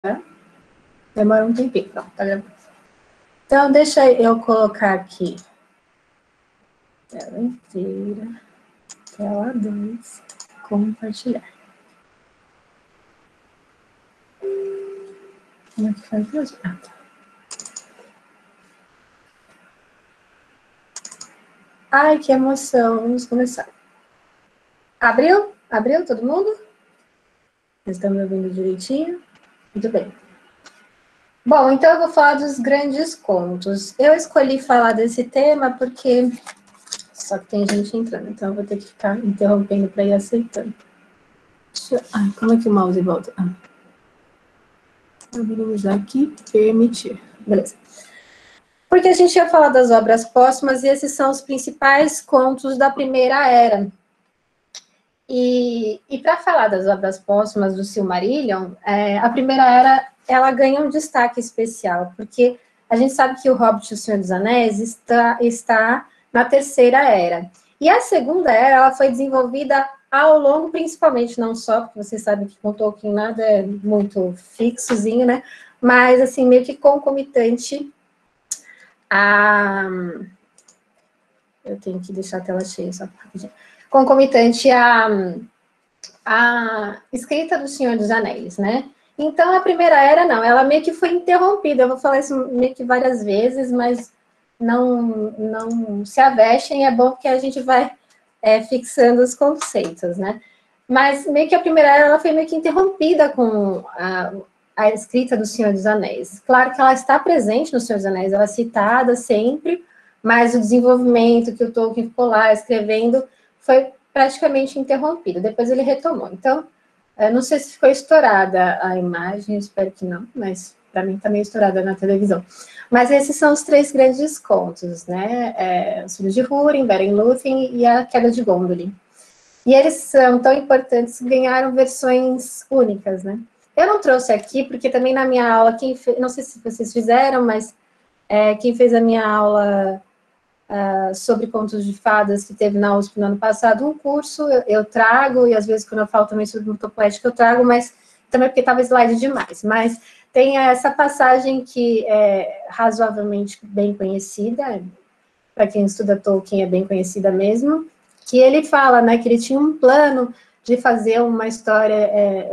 Demora um tempinho. Pronto, tá gravando. Então, deixa eu colocar aqui. Tela inteira. Tela 2. Compartilhar. Como é que faz hoje? Ah, tá. Ai, que emoção. Vamos começar. Abriu? Abriu todo mundo? Vocês estão me ouvindo direitinho? Muito bem. Bom, então eu vou falar dos grandes contos. Eu escolhi falar desse tema porque só que tem gente entrando, então eu vou ter que ficar interrompendo para ir aceitando. Ai, como é que o mouse volta? Vou minimizar aqui, permitir. Beleza. Porque a gente ia falar das obras póstumas e esses são os principais contos da Primeira Era. E para falar das obras póstumas do Silmarillion, a Primeira Era ela ganha um destaque especial, porque a gente sabe que o Hobbit e o Senhor dos Anéis está na Terceira Era. E a Segunda Era ela foi desenvolvida ao longo, principalmente, não só, porque vocês sabem que com Tolkien nada é muito fixozinho, né? Mas, assim, meio que concomitante a... Eu tenho que deixar a tela cheia, só rapidinho. Concomitante a escrita do Senhor dos Anéis, né? Então, a Primeira Era, não, ela meio que foi interrompida. Eu vou falar isso meio que várias vezes, mas não se avestem, é bom que a gente vai fixando os conceitos, né? Mas meio que a Primeira Era, ela foi meio que interrompida com a escrita do Senhor dos Anéis. Claro que ela está presente no Senhor dos Anéis, ela é citada sempre, mas o desenvolvimento que o Tolkien ficou lá escrevendo foi praticamente interrompido. Depois ele retomou. Então, não sei se ficou estourada a imagem, espero que não, mas para mim está meio estourada na televisão. Mas esses são os três grandes contos, né? Os Filhos de Húrin, Beren Lúthien e A Queda de Gondolin. E eles são tão importantes que ganharam versões únicas, né? Eu não trouxe aqui, porque também na minha aula, não sei se vocês fizeram, mas quem fez a minha aula sobre contos de fadas que teve na USP no ano passado, um curso eu trago, e às vezes quando eu falo também sobre mutopoética eu trago, mas também porque estava slide demais. Mas tem essa passagem que é razoavelmente bem conhecida, para quem estuda Tolkien é bem conhecida mesmo, que ele fala, né, que ele tinha um plano de fazer uma história,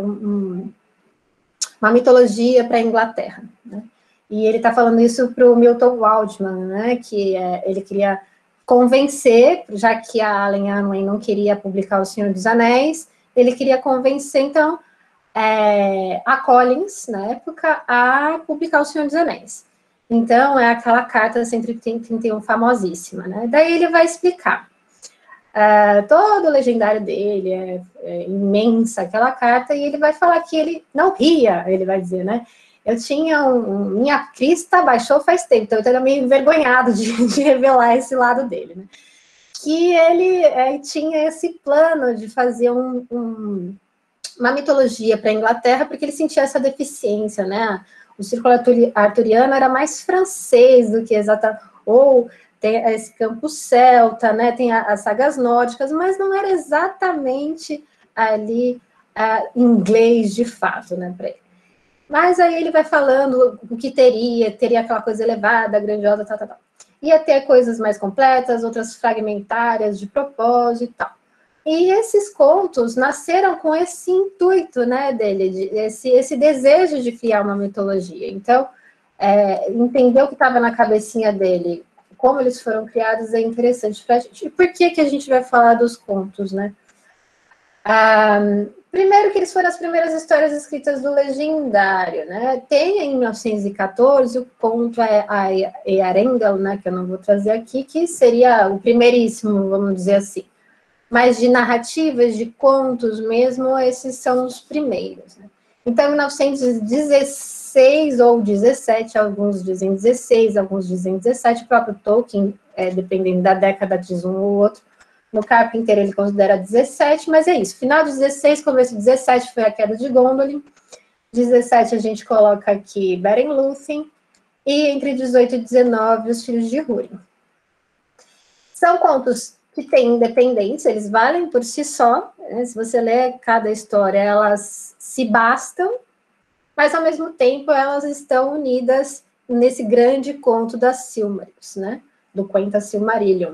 uma mitologia para a Inglaterra, né? E ele está falando isso para o Milton Waldman, né, que ele queria convencer, já que a Allen Unwin não queria publicar O Senhor dos Anéis, ele queria convencer, então, a Collins, na época, a publicar O Senhor dos Anéis. Então, é aquela carta 131 famosíssima, né? Daí ele vai explicar. Todo o legendário dele é imensa aquela carta, e ele vai falar que ele não ria, ele vai dizer, né? Eu tinha minha crista baixou faz tempo, então eu estava meio envergonhado de revelar esse lado dele, né? Que ele tinha esse plano de fazer uma mitologia para a Inglaterra, porque ele sentia essa deficiência, né? O círculo arturiano era mais francês do que exatamente, ou tem esse campo celta, né? Tem as sagas nórdicas, mas não era exatamente ali inglês de fato, né, para ele. Mas aí ele vai falando o que teria aquela coisa elevada, grandiosa, tal. Ia ter coisas mais completas, outras fragmentárias, de propósito e tal. E esses contos nasceram com esse intuito, né, dele, esse desejo de criar uma mitologia. Então, entender o que estava na cabecinha dele, como eles foram criados, é interessante para a gente. E por que a gente vai falar dos contos, né? Primeiro que eles foram as primeiras histórias escritas do Legendário, né? Tem em 1914 o conto Earendel, né, que eu não vou trazer aqui, que seria o primeiríssimo, vamos dizer assim. Mas de narrativas, de contos mesmo, esses são os primeiros, né? Então, em 1916 ou 17, alguns dizem 16, alguns dizem 17, o próprio Tolkien, dependendo da década, diz um ou outro. No Carpenter ele considera 17, mas é isso. Final de 16, começo de 17 foi a Queda de Gondolin. 17 a gente coloca aqui Beren Lúthien. E entre 18 e 19, Os Filhos de Húrin. São contos que têm independência, eles valem por si só, né? Se você ler cada história, elas se bastam, mas ao mesmo tempo elas estão unidas nesse grande conto das Silmarils, né? Do Quenta Silmarillion.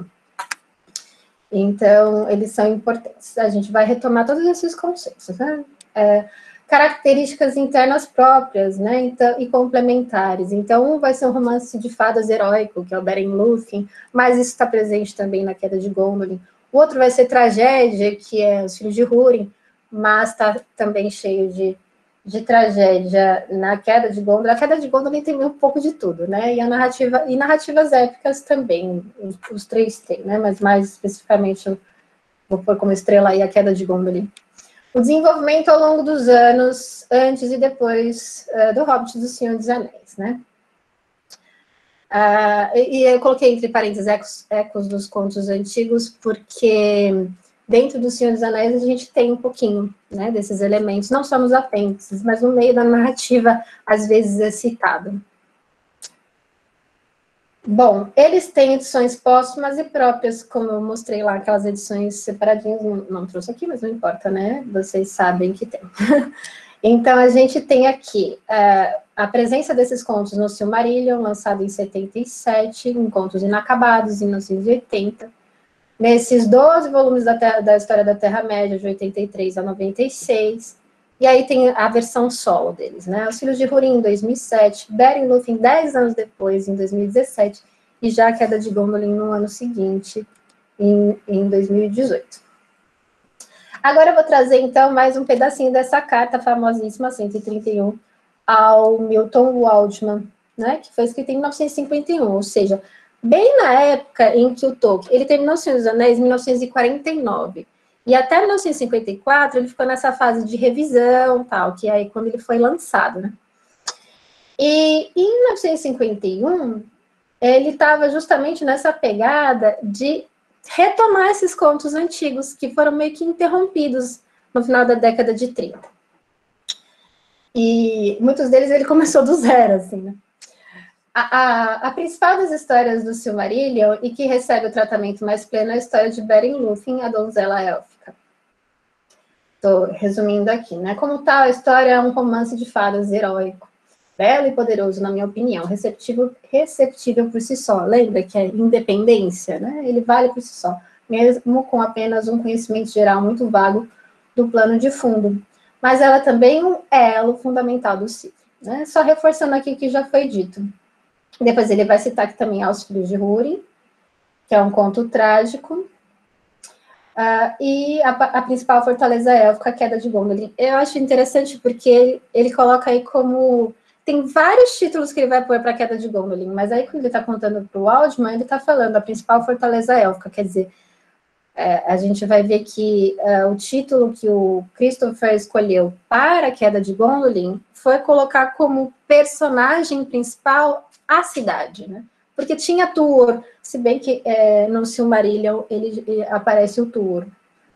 Então, eles são importantes. A gente vai retomar todos esses conceitos, né? Características internas próprias, né? Então, e complementares. Então, um vai ser um romance de fadas heróico, que é o Beren Lúthien, mas isso está presente também na Queda de Gondolin. O outro vai ser tragédia, que é Os Filhos de Húrin, mas está também cheio de tragédia na Queda de Gondolin. A Queda de Gondolin tem um pouco de tudo, né? E narrativas épicas também, os três têm, né? Mas mais especificamente, vou pôr como estrela aí a Queda de Gondolin. O desenvolvimento ao longo dos anos, antes e depois do Hobbit do Senhor dos Anéis, né? E eu coloquei entre parênteses ecos dos contos antigos, porque dentro do Senhor dos Anéis a gente tem um pouquinho, né, desses elementos, não só nos apêndices, mas no meio da narrativa, às vezes é citado. Bom, eles têm edições póstumas e próprias, como eu mostrei lá, aquelas edições separadinhas, não trouxe aqui, mas não importa, né? Vocês sabem que tem. Então, a gente tem aqui a presença desses contos no Silmarillion, lançado em 77, em Contos Inacabados, em 1980. Nesses 12 volumes da História da Terra-média, de 83 a 96. E aí tem a versão solo deles, né? Os Filhos de Húrin, em 2007, Beren Lúthien, 10 anos depois, em 2017, e já a Queda de Gondolin no ano seguinte, em 2018. Agora eu vou trazer, então, mais um pedacinho dessa carta famosíssima, 131, ao Milton Waldman, né? Que foi escrita em 1951, ou seja, bem na época em que o Tolkien, ele terminou O Senhor dos Anéis em 1949, e até 1954 ele ficou nessa fase de revisão, tal, que é aí quando ele foi lançado, né? E em 1951, ele estava justamente nessa pegada de retomar esses contos antigos, que foram meio que interrompidos no final da década de 30. E muitos deles ele começou do zero, assim, né? A principal das histórias do Silmarillion, e que recebe o tratamento mais pleno, é a história de Beren Lúthien, a donzela élfica. Estou resumindo aqui, né? Como tal, a história é um romance de fadas heróico, belo e poderoso, na minha opinião, receptível por si só. Lembra que é independência, né? Ele vale por si só, mesmo com apenas um conhecimento geral muito vago do plano de fundo. Mas ela também é um elo fundamental do ciclo, né? Só reforçando aqui o que já foi dito. Depois ele vai citar aqui também Aos Filhos de Húrin, que é um conto trágico, e a principal fortaleza élfica, a Queda de Gondolin. Eu acho interessante porque ele coloca aí como... Tem vários títulos que ele vai pôr para a Queda de Gondolin, mas aí quando ele está contando para o Waldman, ele está falando a principal fortaleza élfica, quer dizer, a gente vai ver que o título que o Christopher escolheu para a Queda de Gondolin foi colocar como personagem principal a cidade, né? Porque tinha Tuor, se bem que no Silmarillion ele aparece o Tuor.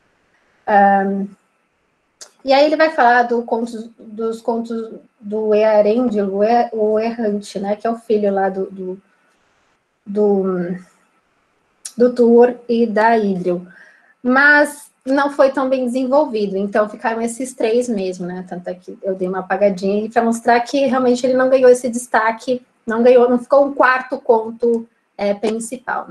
E aí ele vai falar dos contos do Earendil, o Errante, né? Que é o filho lá do Tuor e da Idril. Mas não foi tão bem desenvolvido, então ficaram esses três mesmo, né? Tanto é que eu dei uma apagadinha para mostrar que realmente ele não ganhou esse destaque, não ficou um quarto conto principal, né?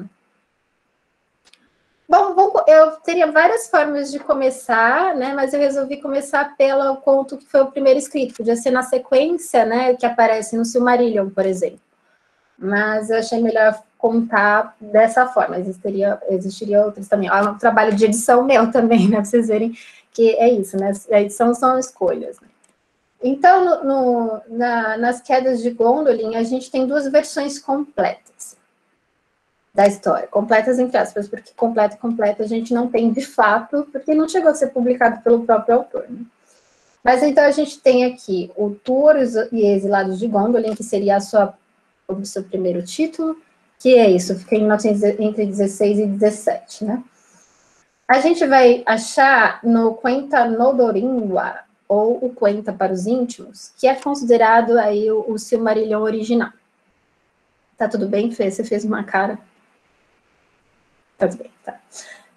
Bom, eu teria várias formas de começar, né? Mas eu resolvi começar pelo conto que foi o primeiro escrito, podia ser na sequência, né? Que aparece no Silmarillion, por exemplo. Mas eu achei melhor contar dessa forma. Existiria outros também. É um trabalho de edição meu também, né? Para vocês verem que é isso, né? A edição são escolhas. Então, nas Quedas de Gondolin, a gente tem duas versões completas da história. Completas entre aspas, porque completa a gente não tem de fato, porque não chegou a ser publicado pelo próprio autor, né? Mas então a gente tem aqui o Tuor e Exilados de Gondolin, que seria o seu primeiro título, que é isso, fica entre 16 e 17, né? A gente vai achar no Quenta Nodoringwa, ou o Quenta para os íntimos, que é considerado aí o Silmarillion original. Tá tudo bem, Fê? Você fez uma cara? Tá tudo bem, tá.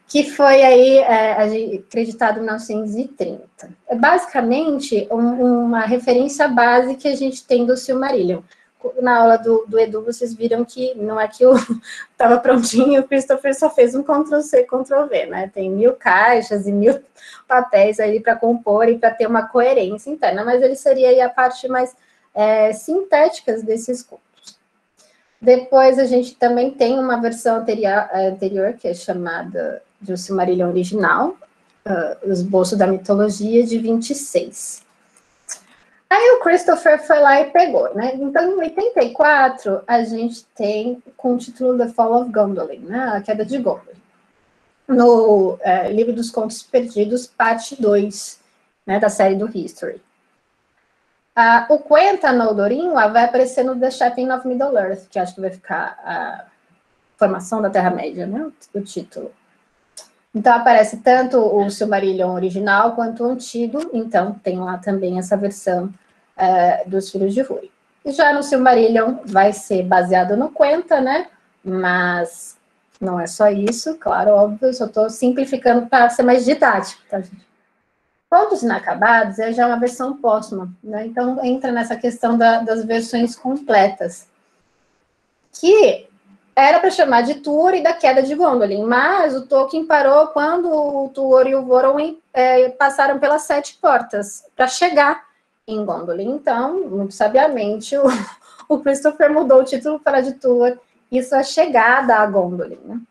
que foi aí acreditado em 1930. É basicamente uma referência base que a gente tem do Silmarillion. Na aula do Edu, vocês viram que não é que estava prontinho, o Christopher só fez um Ctrl+C, Ctrl+V, né? Tem 1000 caixas e 1000 papéis aí para compor e para ter uma coerência interna, mas ele seria aí a parte mais sintética desses contos. Depois a gente também tem uma versão anterior que é chamada de O Silmarillion Original, o Esboço da Mitologia, de 26. Aí o Christopher foi lá e pegou, né? Então, em 84, a gente tem com o título The Fall of Gondolin, né? A Queda de Gondolin. No Livro dos Contos Perdidos, parte 2, né, da série do History. O Quenta no Dorin vai aparecer no The Shaping of Middle-earth, que acho que vai ficar a Formação da Terra-média, né? O título. Então, aparece tanto o Silmarillion original quanto o antigo, então tem lá também essa versão dos Filhos de Rúri. E já no Silmarillion vai ser baseado no Quenta, né? Mas não é só isso, claro, óbvio, eu só estou simplificando para ser mais didático, tá, gente? Contos Inacabados já é uma versão póstuma, né? Então entra nessa questão das versões completas, que era para chamar de Tuor e da Queda de Gondolin, mas o Tolkien parou quando o Tuor e o Voronoi passaram pelas 7 portas para chegar em Gondolin. Então, muito sabiamente, o Christopher mudou o título para de Tuor, isso é chegada a Gondolin, né?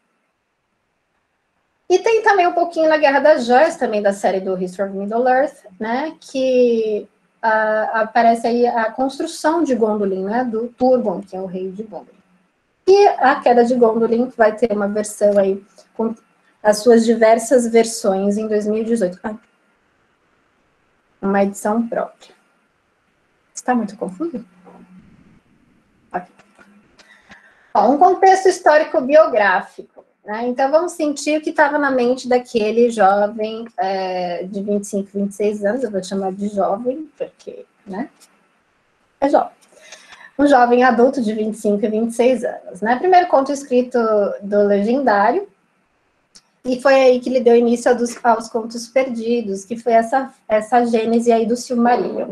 E tem também um pouquinho na Guerra das Joias, também da série do History of Middle-earth, né, que aparece aí a construção de Gondolin, né, do Turgon, que é o rei de Gondolin. E a Queda de Gondolin vai ter uma versão aí, com as suas diversas versões em 2018. Uma edição própria. Está muito confuso? Okay. Bom, um contexto histórico biográfico. Né? Então, vamos sentir o que estava na mente daquele jovem de 25, 26 anos, eu vou chamar de jovem, porque, né, é jovem. Um jovem adulto de 25 e 26 anos. Né? Primeiro conto escrito do Legendário, e foi aí que ele deu início aos Contos Perdidos, que foi essa gênese aí do Silmarillion.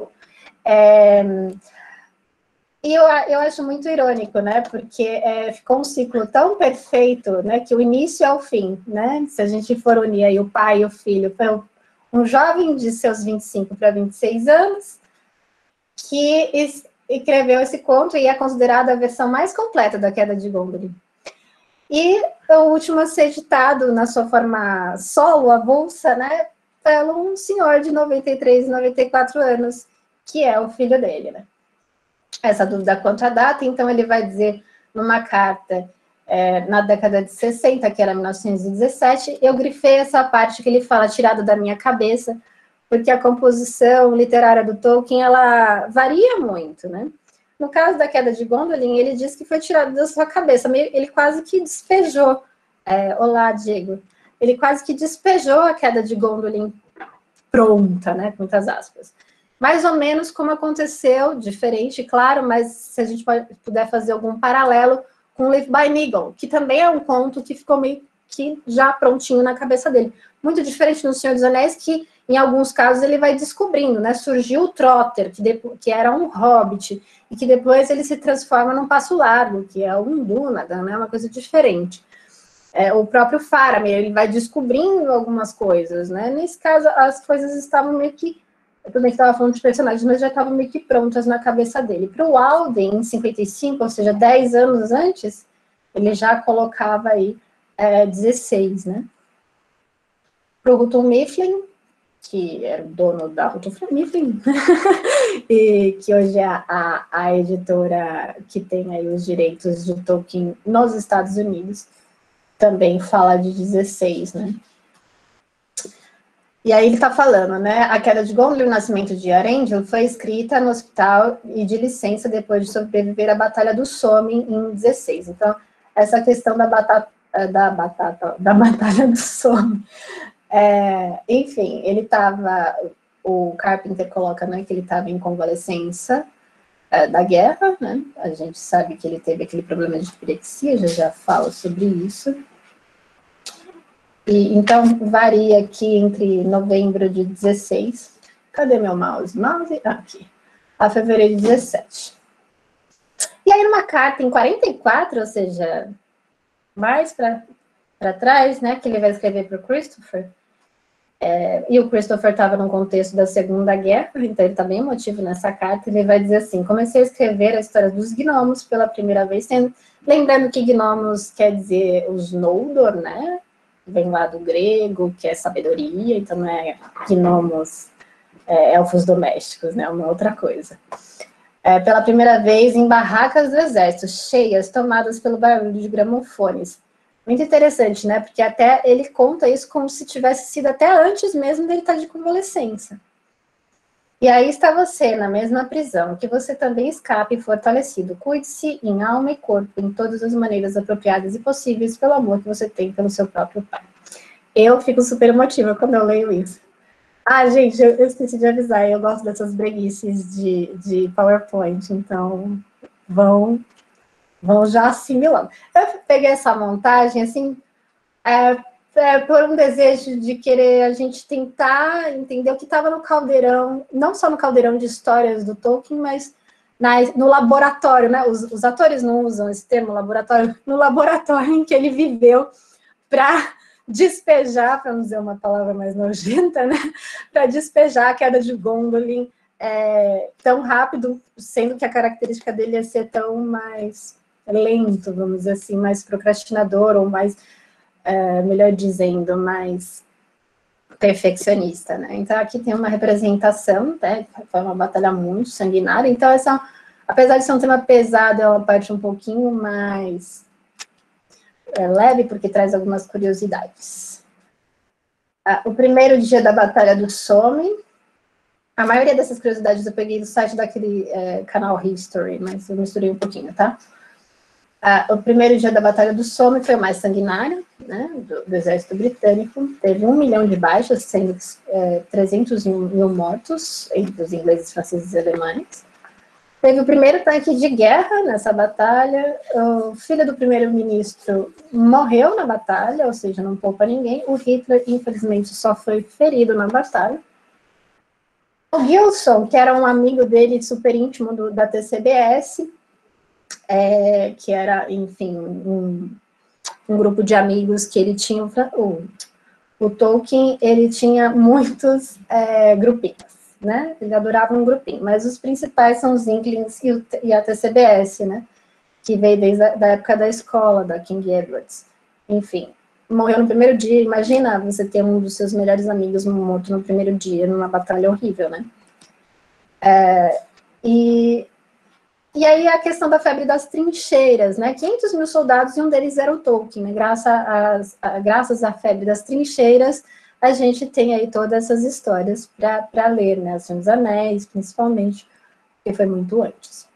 E eu acho muito irônico, né? Porque ficou um ciclo tão perfeito, né? Que o início é o fim, né? Se a gente for unir aí o pai e o filho, foi um jovem de seus 25 para 26 anos que escreveu esse conto e é considerado a versão mais completa da Queda de Gondolin. E o último a ser editado na sua forma solo, avulsa, né? Pelo um senhor de 93, 94 anos, que é o filho dele, né? Essa dúvida quanto à data, então ele vai dizer numa carta na década de 60, que era 1917, eu grifei essa parte que ele fala, tirada da minha cabeça, porque a composição literária do Tolkien, ela varia muito, né? No caso da Queda de Gondolin, ele diz que foi tirado da sua cabeça, ele quase que despejou, olá, Diego, ele quase que despejou a Queda de Gondolin pronta, né, com muitas aspas. Mais ou menos como aconteceu, diferente, claro, mas se a gente puder fazer algum paralelo com Live by Nigel, que também é um conto que ficou meio que já prontinho na cabeça dele. Muito diferente no Senhor dos Anéis, que em alguns casos ele vai descobrindo, né? Surgiu o Trotter, que era um hobbit, e que depois ele se transforma num Passo Largo, que é um Dúnadan, né? Uma coisa diferente. O próprio Faramir, ele vai descobrindo algumas coisas, né? Nesse caso, as coisas estavam meio que... Eu também estava falando de personagens, mas já estavam meio que prontas na cabeça dele. Para o Alden, em 55, ou seja, 10 anos antes, ele já colocava aí 16, né? Para o Houghton Mifflin, que era o dono da Houghton Mifflin, e que hoje é a editora que tem aí os direitos de Tolkien nos Estados Unidos, também fala de 16, né? E aí ele está falando, né? A Queda de Gondolin e o Nascimento de Eärendil foi escrita no hospital e de licença depois de sobreviver à Batalha do Somme em 16. Então, essa questão da Batalha do Somme. Enfim, ele estava... O Carpenter coloca, né, que ele estava em convalescença da guerra, né? A gente sabe que ele teve aquele problema de pirexia, já falo sobre isso. E, então, varia aqui entre novembro de 16, cadê meu mouse? Aqui, a fevereiro de 17. E aí, numa carta em 44, ou seja, mais para trás, né, que ele vai escrever para o Christopher, e o Christopher estava no contexto da Segunda Guerra, então ele está bem emotivo nessa carta, ele vai dizer assim: comecei a escrever a história dos gnomos pela primeira vez, lembrando que gnomos quer dizer os Noldor, né, vem lá do grego, que é sabedoria, então não é gnomos, elfos domésticos, né, uma outra coisa. Pela primeira vez em barracas do exército, cheias, tomadas pelo barulho de gramofones. Muito interessante, né? Porque até ele conta isso como se tivesse sido até antes mesmo dele estar de convalescença. E aí está você, na mesma prisão, que você também escape fortalecido. Cuide-se em alma e corpo, em todas as maneiras apropriadas e possíveis, pelo amor que você tem pelo seu próprio pai. Eu fico super emotiva quando eu leio isso. Ah, gente, eu esqueci de avisar, eu gosto dessas breguices de PowerPoint, então vão já assimilando. Eu peguei essa montagem, assim, por um desejo de querer a gente tentar entender o que estava no caldeirão, não só no caldeirão de histórias do Tolkien, mas no laboratório, né? Os atores não usam esse termo, laboratório, no laboratório em que ele viveu para despejar, para não dizer uma palavra mais nojenta, né? Para despejar a queda de Gondolin tão rápido, sendo que a característica dele é ser tão mais lento, vamos dizer assim, mais procrastinador, ou mais, melhor dizendo, mais perfeccionista, né? Então, aqui tem uma representação, né? Foi uma batalha muito sanguinária, então, apesar de ser um tema pesado, é uma parte um pouquinho mais leve, porque traz algumas curiosidades. O primeiro dia da Batalha do Somme, a maioria dessas curiosidades eu peguei do site daquele canal History, mas eu misturei um pouquinho, tá? O primeiro dia da Batalha do Somme foi o mais sanguinário, né, do exército britânico. Teve 1 milhão de baixas, sendo 301 mil mortos, entre os ingleses, franceses e alemães. Teve o primeiro tanque de guerra nessa batalha. O filho do primeiro-ministro morreu na batalha, ou seja, não poupa ninguém. O Hitler, infelizmente, só foi ferido na batalha. O Gilson, que era um amigo dele super íntimo da TCBS, que era, enfim, um grupo de amigos que ele tinha. O Tolkien, ele tinha muitos grupinhos, né? Ele adorava um grupinho, mas os principais são os Inklings e a TCBS, né? Que veio desde a época da escola, da King Edwards. Enfim, morreu no primeiro dia. Imagina você ter um dos seus melhores amigos morto no primeiro dia, numa batalha horrível, né? E aí a questão da febre das trincheiras, né? 500 mil soldados e um deles era o Tolkien, né? Graças à febre das trincheiras, a gente tem aí todas essas histórias para ler, né? O Senhor dos Anéis, principalmente, porque foi muito antes.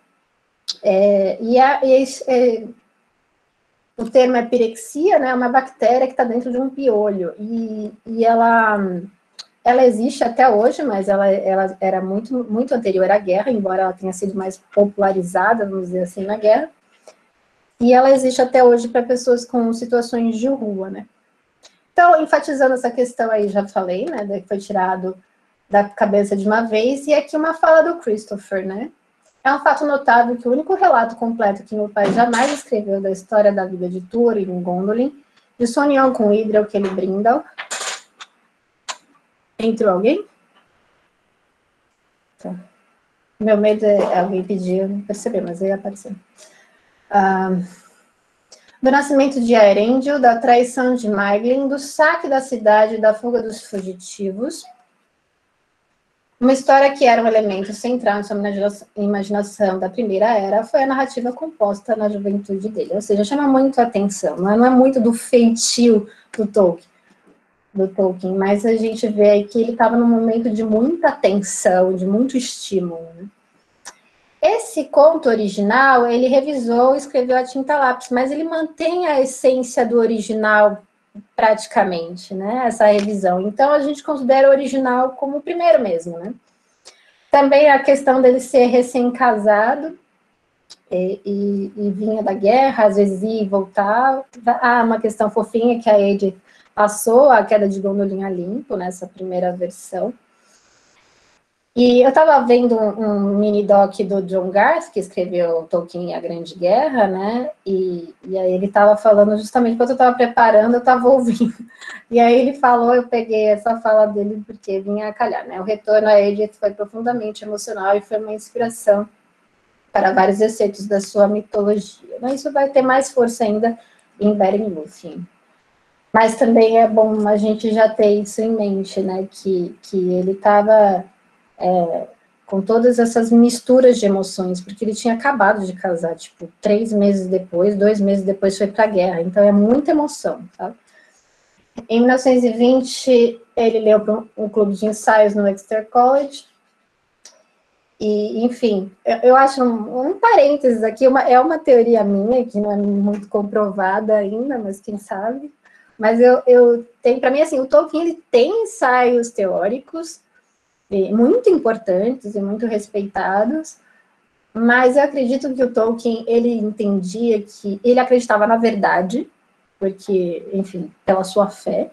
O termo é pirexia, né? É uma bactéria que está dentro de um piolho, e ela existe até hoje, mas ela era muito, muito anterior à guerra, embora ela tenha sido mais popularizada, vamos dizer assim, na guerra. E ela existe até hoje para pessoas com situações de rua, né? Então, enfatizando essa questão aí, já falei, né, que foi tirado da cabeça de uma vez, e aqui uma fala do Christopher, né? É um fato notável que o único relato completo que meu pai jamais escreveu da história da vida de Túrin em Gondolin, de sua união com Idril, que ele Brindal. Entrou alguém? Tá. Meu medo é alguém pedir, eu não perceber, mas aí apareceu. Do nascimento de Eärendil, da traição de Maeglin, do saque da cidade e da fuga dos fugitivos. Uma história que era um elemento central na sua imaginação da primeira era foi a narrativa composta na juventude dele. Ou seja, chama muito a atenção, não é muito do feitio do Tolkien, mas a gente vê aí que ele estava num momento de muita tensão, de muito estímulo, né? Esse conto original, ele revisou e escreveu a tinta lápis, mas ele mantém a essência do original praticamente, né? Essa revisão. Então, a gente considera o original como o primeiro mesmo, né? Também a questão dele ser recém-casado, e vinha da guerra, às vezes ia e voltava. Uma questão fofinha que a Edith passou, a queda de Gondolin a limpo, nessa primeira versão. E eu estava vendo um mini-doc do John Garth, que escreveu Tolkien e a Grande Guerra, né? E aí ele estava falando, justamente quando eu estava preparando, eu estava ouvindo. E aí ele falou, eu peguei essa fala dele porque vinha a calhar, né? O retorno a Edith foi profundamente emocional e foi uma inspiração para vários exceitos da sua mitologia. Mas isso vai ter mais força ainda em Beren Lúthien. Mas também é bom a gente já ter isso em mente, né? Que ele estava com todas essas misturas de emoções, porque ele tinha acabado de casar, tipo, 3 meses depois, 2 meses depois foi para a guerra, então é muita emoção, tá? Em 1920, ele leu para um clube de ensaios no Exeter College, e, enfim, eu acho um parênteses aqui, é uma teoria minha, que não é muito comprovada ainda, mas quem sabe, mas eu tenho, para mim, assim, o Tolkien, ele tem ensaios teóricos, muito importantes e muito respeitados, mas eu acredito que o Tolkien, ele entendia que ele acreditava na verdade, porque, enfim, pela sua fé,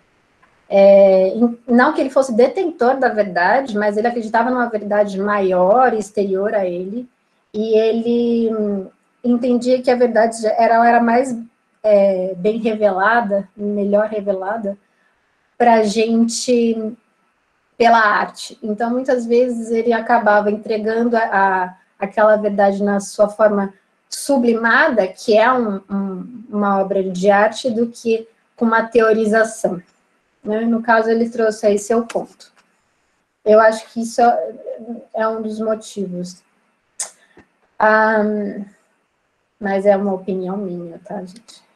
não que ele fosse detentor da verdade, mas ele acreditava numa verdade maior, exterior a ele, e ele entendia que a verdade era mais bem revelada, melhor revelada, para a gente pela arte. Então, muitas vezes, ele acabava entregando aquela verdade na sua forma sublimada, que é uma obra de arte, do que com uma teorização. Né? No caso, ele trouxe aí seu ponto. Eu acho que isso é um dos motivos. Mas é uma opinião minha, tá, gente?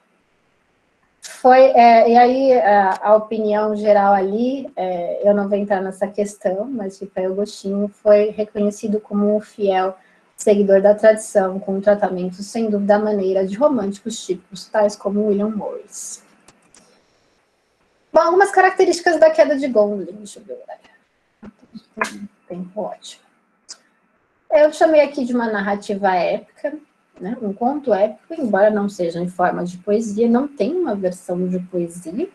E aí, a opinião geral ali, eu não vou entrar nessa questão, mas fica aí o gostinho, foi reconhecido como um fiel seguidor da tradição, com um tratamento, sem dúvida, à maneira de românticos tipos, tais como William Morris. Bom, algumas características da queda de Gondolin, deixa eu ver. Tempo ótimo. Eu chamei aqui de uma narrativa épica, né, um conto épico, embora não seja em forma de poesia, não tem uma versão de poesia.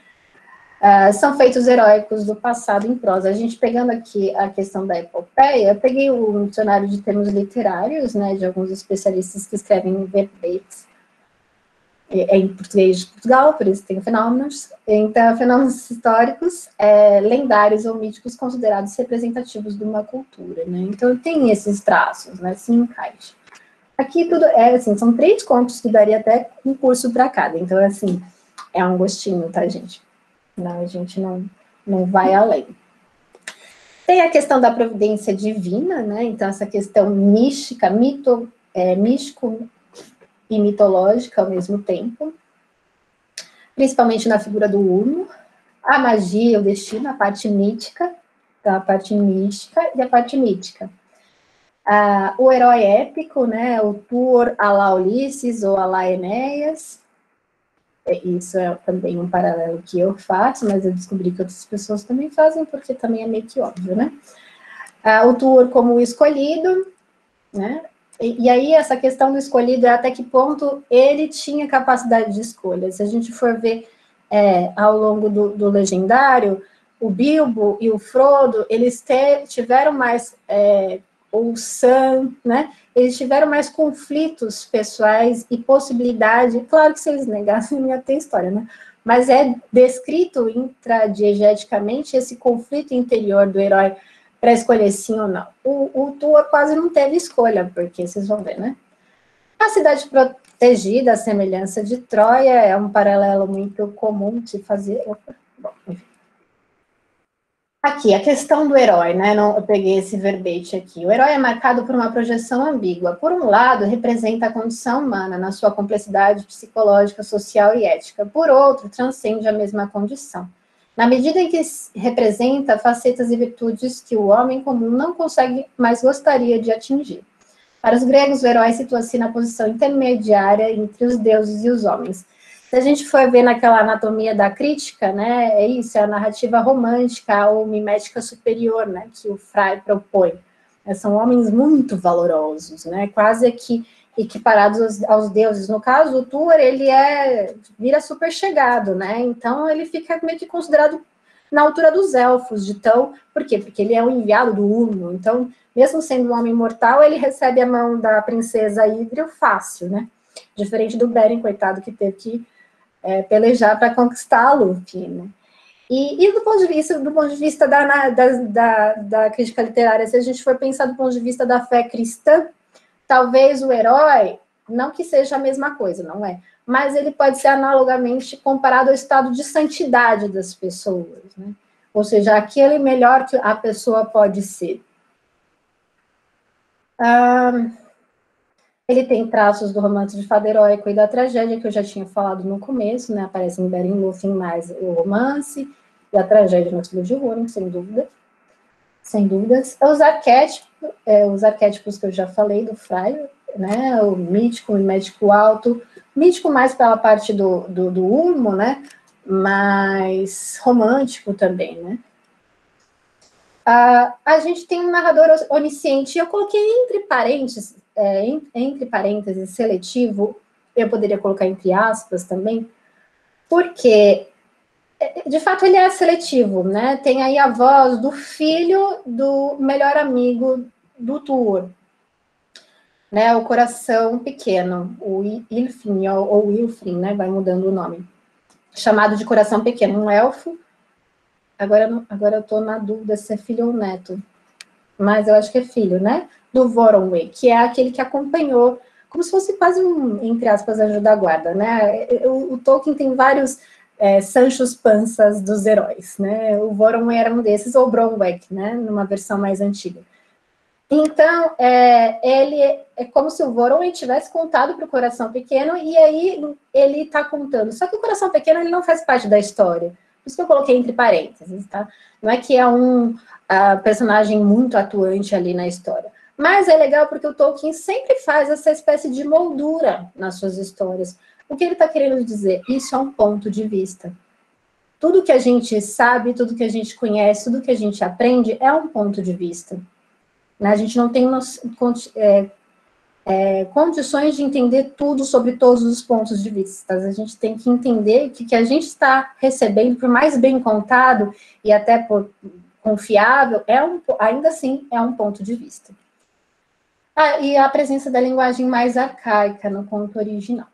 São feitos heróicos do passado em prosa. A gente pegando aqui a questão da epopeia, eu peguei o dicionário de termos literários, né, de alguns especialistas que escrevem verbetes em português de Portugal, por isso tem fenômenos. Então, fenômenos históricos, lendários ou míticos considerados representativos de uma cultura, né? Então, tem esses traços, né, se encaixa. Aqui tudo assim, são 3 contos que daria até um curso para cada. Então, assim, é um gostinho, tá, gente? Não, a gente não vai além. Tem a questão da providência divina, né? Então, essa questão mística, místico e mitológica ao mesmo tempo, principalmente na figura do Urmo, a magia, o destino, a parte mítica, então a parte mística e a parte mítica. O herói épico, né? O Tuor a la Ulisses ou a la Enéas. Isso é também um paralelo que eu faço, mas eu descobri que outras pessoas também fazem, porque também é meio que óbvio, né? O Tuor como o escolhido, né? E aí essa questão do escolhido é até que ponto ele tinha capacidade de escolha. Se a gente for ver ao longo do legendário, o Bilbo e o Frodo, eles tiveram mais, o Sam, né? Eles tiveram mais conflitos pessoais e possibilidade, claro que se eles negassem não ia ter história, né? Mas é descrito intradiegeticamente esse conflito interior do herói para escolher sim ou não. O Tuor quase não teve escolha, porque vocês vão ver, né? A cidade protegida, a semelhança de Troia, é um paralelo muito comum de fazer. Bom, enfim. Aqui, a questão do herói, né? Eu peguei esse verbete aqui. O herói é marcado por uma projeção ambígua. Por um lado, representa a condição humana na sua complexidade psicológica, social e ética. Por outro, transcende a mesma condição, na medida em que representa facetas e virtudes que o homem comum não consegue, mas gostaria de atingir. Para os gregos, o herói situa-se na posição intermediária entre os deuses e os homens. Se a gente for ver naquela anatomia da crítica, né, é isso, é a narrativa romântica ou mimética superior, né, que o Frey propõe. São homens muito valorosos, né? Quase que equiparados aos deuses. No caso, o Tuor, ele vira super chegado, né? Então, ele fica meio que considerado na altura dos elfos, por quê? Porque ele é o enviado do Urmo, então, mesmo sendo um homem mortal, ele recebe a mão da princesa Idril fácil, né? Diferente do Beren, coitado, que teve que pelejar para conquistar a Luffy, né? E do ponto de vista da crítica literária, se a gente for pensar do ponto de vista da fé cristã, talvez o herói, não que seja a mesma coisa, não é, mas ele pode ser analogamente comparado ao estado de santidade das pessoas, né? Ou seja, aquele melhor que a pessoa pode ser. Ele tem traços do romance de fada heróico e da tragédia, que eu já tinha falado no começo, né? Aparece em Beren Lúthien mais o romance e a tragédia no Filho de Húrin, sem dúvida. Sem dúvidas. Os arquétipos que eu já falei do Freyr, né? O mítico e médico alto. Mítico mais pela parte do Urmo, né? Mas romântico também, né? A gente tem um narrador onisciente. Eu coloquei entre parênteses, seletivo, eu poderia colocar entre aspas também, porque, de fato, ele é seletivo, né? Tem aí a voz do filho do melhor amigo do Tuor, né? O coração pequeno, o Ilfrin, ou Ilfrin, né? Vai mudando o nome. Chamado de coração pequeno, um elfo. Agora eu estou na dúvida se é filho ou neto. Mas eu acho que é filho, né? Do Voronway, que é aquele que acompanhou, como se fosse quase um, entre aspas, anjo da guarda, né? O Tolkien tem vários Sanchos Pansas dos heróis, né? O Voronway era um desses, ou Bronwek, né? Numa versão mais antiga. Então, ele é como se o Voronway tivesse contado para o Coração Pequeno, e aí ele está contando. Só que o Coração Pequeno ele não faz parte da história. Por isso que eu coloquei entre parênteses, tá? Não é que é um personagem muito atuante ali na história. Mas é legal porque o Tolkien sempre faz essa espécie de moldura nas suas histórias. O que ele está querendo dizer? Isso é um ponto de vista. Tudo que a gente sabe, tudo que a gente conhece, tudo que a gente aprende é um ponto de vista. A gente não tem condições de entender tudo sobre todos os pontos de vista. A gente tem que entender que o que a gente está recebendo, por mais bem contado e até por confiável, ainda assim é um ponto de vista. E a presença da linguagem mais arcaica no conto original.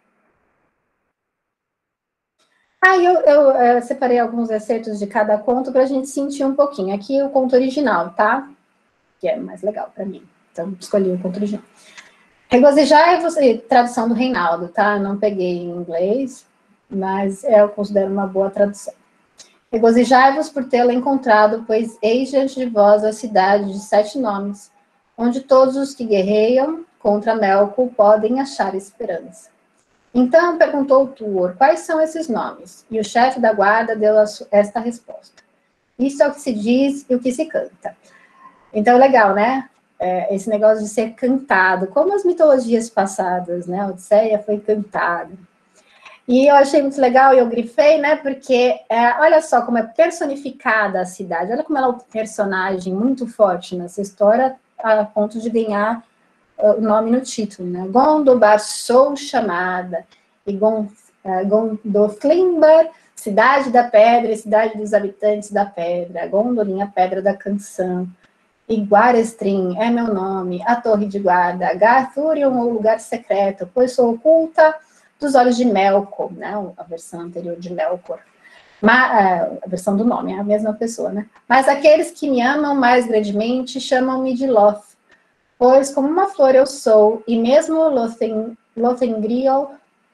Eu separei alguns excertos de cada conto para a gente sentir um pouquinho. Aqui o conto original, tá? Que é mais legal para mim. Então, escolhi o conto original. Regozijai-vos, tradução do Reinaldo, tá? Não peguei em inglês, mas eu considero uma boa tradução. Regozijai-vos por tê-la encontrado, pois eis diante de vós a cidade de 7 nomes, onde todos os que guerreiam contra Melkor podem achar esperança. Então perguntou o Tuor, quais são esses nomes? E o chefe da guarda deu esta resposta. Isso é o que se diz e o que se canta. Então, legal, né? Esse negócio de ser cantado, como as mitologias passadas, né? A Odisseia foi cantada. E eu achei muito legal, e eu grifei, né? Porque, olha só como é personificada a cidade, olha como ela é um personagem muito forte nessa história, a ponto de ganhar o nome no título, né? Gondobar sou chamada, e Gondolflimbar, cidade da pedra, cidade dos habitantes da pedra, Gondolin, a pedra da canção, Iguarestrim é meu nome, a torre de guarda, Garthurion, o lugar secreto, pois sou oculta dos olhos de Melkor, né? A versão anterior de Melkor. A versão do nome, é a mesma pessoa, né? Mas aqueles que me amam mais grandemente chamam-me de Loth, pois como uma flor eu sou, e mesmo Lothengriel,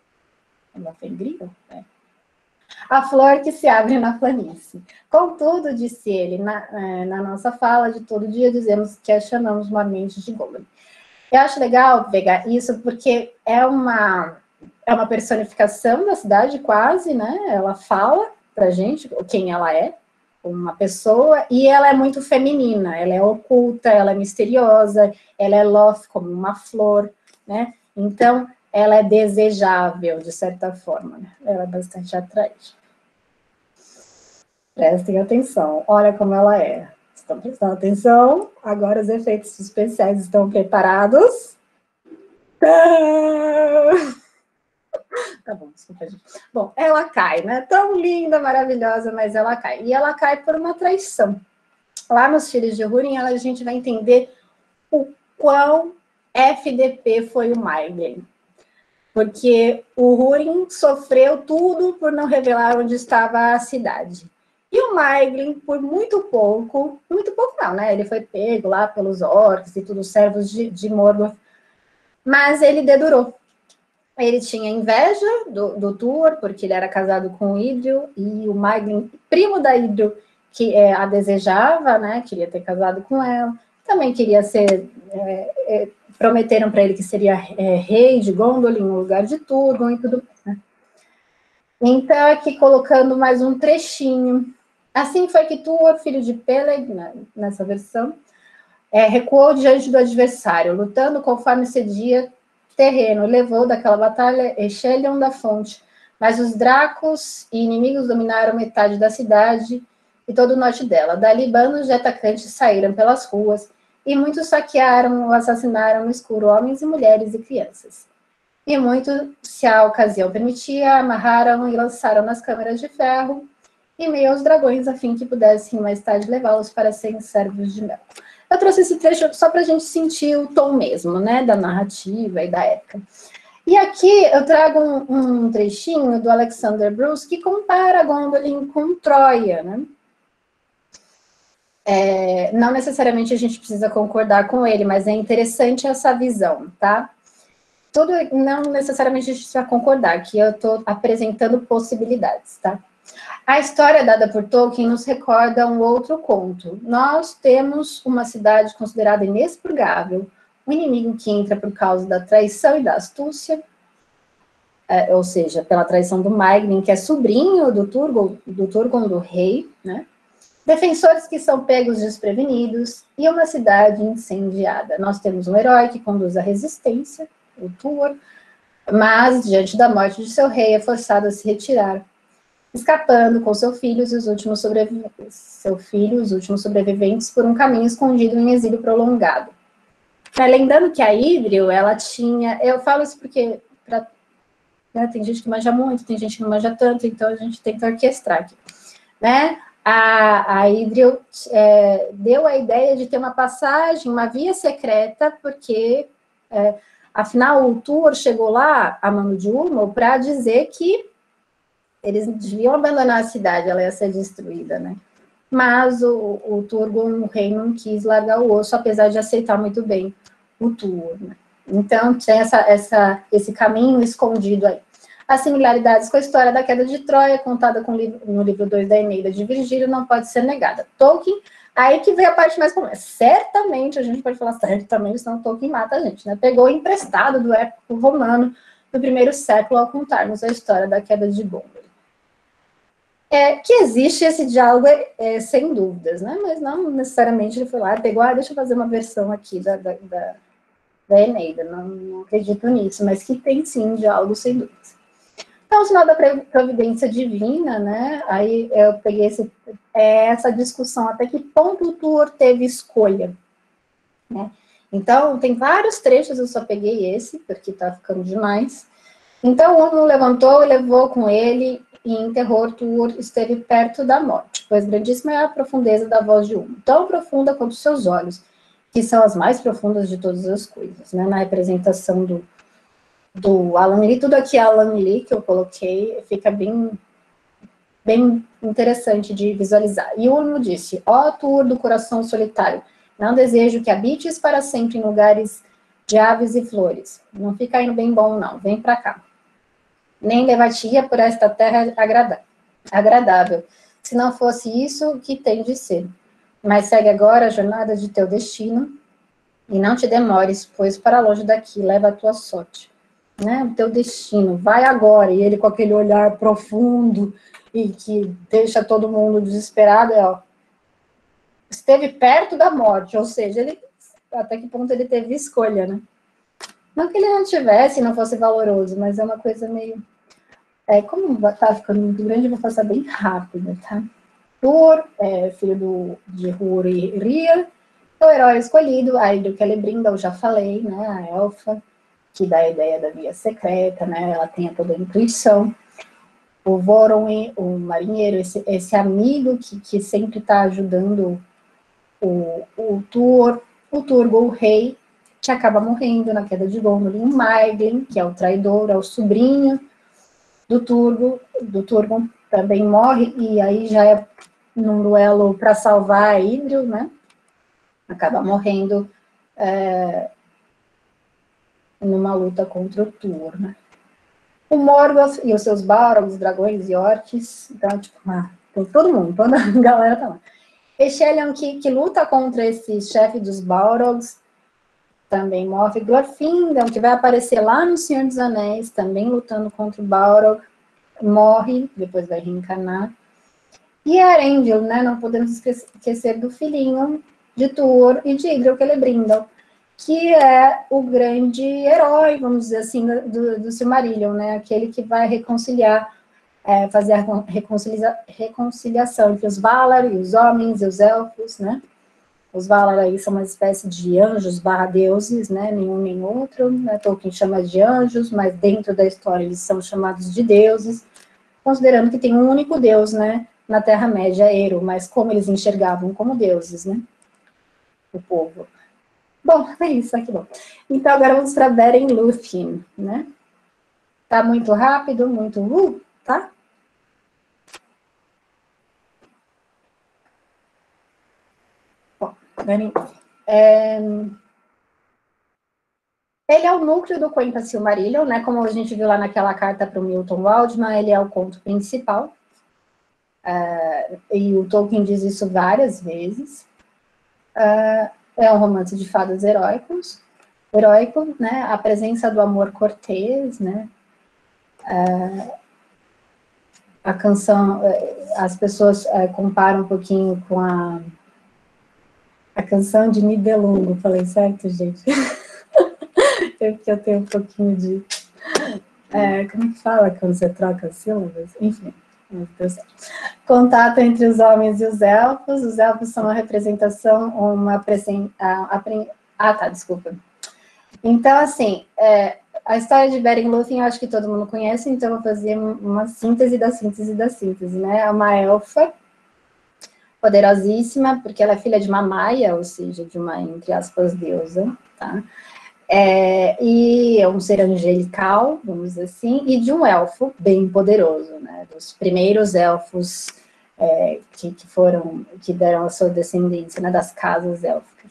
a flor que se abre na planície. Contudo, disse ele, na nossa fala de todo dia, dizemos que a chamamos normalmente de Golem. Eu acho legal pegar isso, porque é uma personificação da cidade, quase, né? Ela fala pra gente quem ela é, uma pessoa, e ela é muito feminina, ela é oculta, ela é misteriosa, ela é Loth, como uma flor, né? Então, ela é desejável, de certa forma, né? Ela é bastante atraente. Prestem atenção, olha como ela é. Estão prestando atenção? Agora os efeitos especiais estão preparados? Tá bom, desculpa, gente. Bom, ela cai, né? Tão linda, maravilhosa, mas ela cai. E ela cai por uma traição. Lá nos Filhos de Húrin, a gente vai entender o quão FDP foi o Maeglen. Porque o Húrin sofreu tudo por não revelar onde estava a cidade. E o Maeglen, por muito pouco não, né? Ele foi pego lá pelos orcs e tudo, os servos de Mordor, mas ele dedurou. Ele tinha inveja do Tuor, porque ele era casado com o Idril, e o Maeglen, primo da Idril, que a desejava, né? Queria ter casado com ela. Também queria ser... prometeram para ele que seria rei de Gondolin no lugar de Turgon e tudo mais, né? Então, aqui colocando mais um trechinho. Assim foi que Tuor, filho de Peleg, nessa versão, recuou diante do adversário, lutando conforme cedia terreno. Levou daquela batalha Echelion da Fonte, mas os Dracos e inimigos dominaram metade da cidade e todo o norte dela. Dali, bandos de atacantes saíram pelas ruas, e muitos saquearam ou assassinaram no escuro homens e mulheres e crianças. E muitos, se a ocasião permitia, amarraram e lançaram nas câmaras de ferro e meio aos dragões, a fim que pudessem mais tarde levá-los para serem servos de mel. Eu trouxe esse trecho só para a gente sentir o tom mesmo, né, da narrativa e da época. E aqui eu trago um trechinho do Alexander Bruce que compara Gondolin com Troia, né? Não necessariamente a gente precisa concordar com ele, mas é interessante essa visão, tá? Tudo, não necessariamente a gente precisa concordar, que eu estou apresentando possibilidades, tá? A história dada por Tolkien nos recorda um outro conto. Nós temos uma cidade considerada inexpurgável, um inimigo que entra por causa da traição e da astúcia, ou seja, pela traição do Maeglen, que é sobrinho do Turgon, do rei, né? Defensores que são pegos desprevenidos e uma cidade incendiada. Nós temos um herói que conduz a resistência, o Tuor, mas, diante da morte de seu rei, é forçado a se retirar, escapando com seu filho, os últimos sobreviventes, por um caminho escondido em exílio prolongado. Lembrando que a Idril, ela tinha... Eu falo isso porque né, tem gente que manja muito, tem gente que não manja tanto, então a gente tenta orquestrar aqui, né? A Idril deu a ideia de ter uma passagem, uma via secreta, porque, afinal, o Tuor chegou lá, a mando de Ulmo, para dizer que eles deviam abandonar a cidade, ela ia ser destruída, né? Mas o Turgon, o rei, não quis largar o osso, apesar de aceitar muito bem o Tuor, né? Então, tem esse caminho escondido aí. As similaridades com a história da queda de Troia, contada no livro 2 da Eneida de Virgílio, não pode ser negada. Tolkien, aí que veio a parte mais comum. Certamente, a gente pode falar certamente, senão Tolkien mata a gente, né? Pegou emprestado do épico romano do primeiro século ao contarmos a história da queda de Gondor. Que existe esse diálogo, sem dúvidas, né? Mas não necessariamente ele foi lá e pegou, deixa eu fazer uma versão aqui da Eneida, não acredito nisso, mas que tem sim um diálogo, sem dúvidas. Então, o sinal da providência divina, né? Aí eu peguei essa discussão, até que ponto o Tuor teve escolha, né? Então, tem vários trechos, eu só peguei esse, porque tá ficando demais. Então, o Ulmo levantou e levou com ele, e em terror Tuor esteve perto da morte, pois grandíssima é a profundeza da voz de Ulmo, tão profunda quanto seus olhos, que são as mais profundas de todas as coisas, né? Na representação do Alan Lee, tudo aqui é Alan Lee que eu coloquei, fica bem interessante de visualizar. E o Ulmo disse, ó Tuor do coração solitário, não desejo que habites para sempre em lugares de aves e flores, não fica indo bem bom não, vem para cá. Nem levar-te-ia por esta terra agradável, se não fosse isso que tem de ser. Mas segue agora a jornada de teu destino, e não te demores, pois para longe daqui leva a tua sorte. Né, o teu destino, vai agora, e ele com aquele olhar profundo, e que deixa todo mundo desesperado, esteve perto da morte, ou seja, até que ponto ele teve escolha, né? Não que ele não tivesse, não fosse valoroso, mas é uma coisa meio... como tá ficando muito grande, eu vou passar bem rápido, tá? Tur, filho de Hur e Ria, o herói escolhido, a Idil Celebrimbor, eu já falei, né, a elfa, que dá a ideia da via secreta, né, ela tem toda a intuição. O Voron, o marinheiro, esse amigo que sempre está ajudando o Turgon, o rei, que acaba morrendo na queda de Gondolin. O Maegling, que é o traidor, é o sobrinho do Turgon, também morre, e aí já é num duelo para salvar a Idril, né? Acaba morrendo numa luta contra o Tur, né? O Morgoth e os seus Balrogs, dragões e orcs, então, tipo, todo mundo, toda a galera tá lá. Echelion, que luta contra esse chefe dos Balrogs, também morre. Glorfindel, que vai aparecer lá no Senhor dos Anéis, também lutando contra o Balrog, morre, depois vai reencarnar. E Arendil, né, não podemos esquecer do filhinho de Tuor e de Idril Celebrimbor, que é o grande herói, vamos dizer assim, do Silmarillion, né, aquele que vai reconciliar, fazer a reconciliação entre os Valar e os homens e os elfos, né. Os Valar aí são uma espécie de anjos barra deuses, né, nenhum nem outro, né, Tolkien chama de anjos, mas dentro da história eles são chamados de deuses, considerando que tem um único deus, né, na Terra-média, Eru, mas como eles enxergavam como deuses, né, o povo. Bom, é isso aqui, bom. Então, agora vamos para Beren Lúthien, né? Tá muito rápido, muito tá? Bom, Beren Lúthien. Ele é o núcleo do Quenta Silmarillion, né? Como a gente viu lá naquela carta para o Milton Waldman, ele é o conto principal. E o Tolkien diz isso várias vezes. É um romance de fadas heróico, né? A presença do amor cortês, né? A canção, as pessoas comparam um pouquinho com a canção de Nibelungo, falei certo, gente? Porque eu tenho um pouquinho de... como que fala quando você troca as sílabas? Enfim, contato entre os homens e os elfos são uma representação, desculpa. Então, assim, a história de Beren Lúthien eu acho que todo mundo conhece, então eu vou fazer uma síntese da síntese da síntese, né? É uma elfa poderosíssima, porque ela é filha de uma Maia, ou seja, de uma, entre aspas, deusa, tá? E é um ser angelical, vamos dizer assim, e de um elfo bem poderoso, né? Dos primeiros elfos que deram a sua descendência, né? Das casas élficas.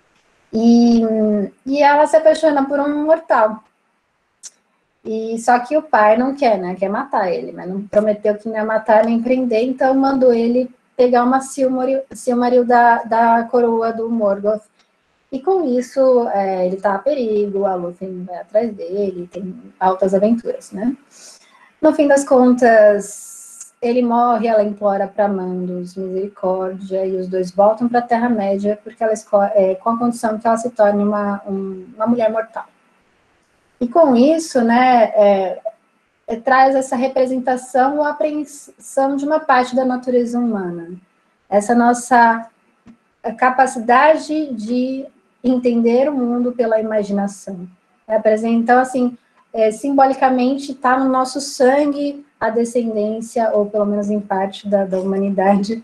E ela se apaixona por um mortal. E só que o pai não quer, né? Quer matar ele, mas não prometeu que não ia matar nem prender, então mandou ele pegar uma Silmaril da coroa do Morgoth. E com isso, ele tá a perigo, a Lúthien vai atrás dele, tem altas aventuras, né? No fim das contas, ele morre, ela implora para Mandos misericórdia, e os dois voltam para a Terra-média, porque ela com a condição que ela se torne uma mulher mortal. E com isso, né, traz essa representação ou apreensão de uma parte da natureza humana. Essa nossa capacidade de entender o mundo pela imaginação. Então, assim, simbolicamente está no nosso sangue a descendência, ou pelo menos em parte da humanidade,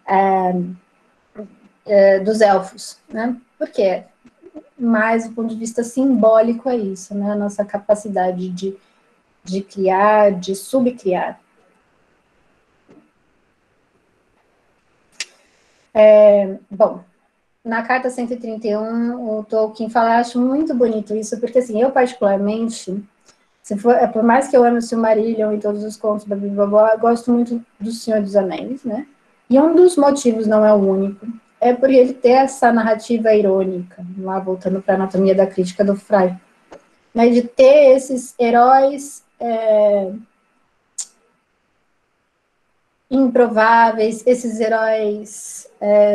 dos elfos, né? Por quê? Mas do ponto de vista simbólico é isso, né? A nossa capacidade de criar, de subcriar. Bom, na carta 131, o Tolkien fala, eu acho muito bonito isso, porque assim, eu particularmente, por mais que eu ame o Silmarillion e todos os contos da Bíblia, eu gosto muito do Senhor dos Anéis, né? E um dos motivos, não é o único, é por ele ter essa narrativa irônica, lá voltando para a anatomia da crítica do Fry, né, de ter esses heróis improváveis, esses heróis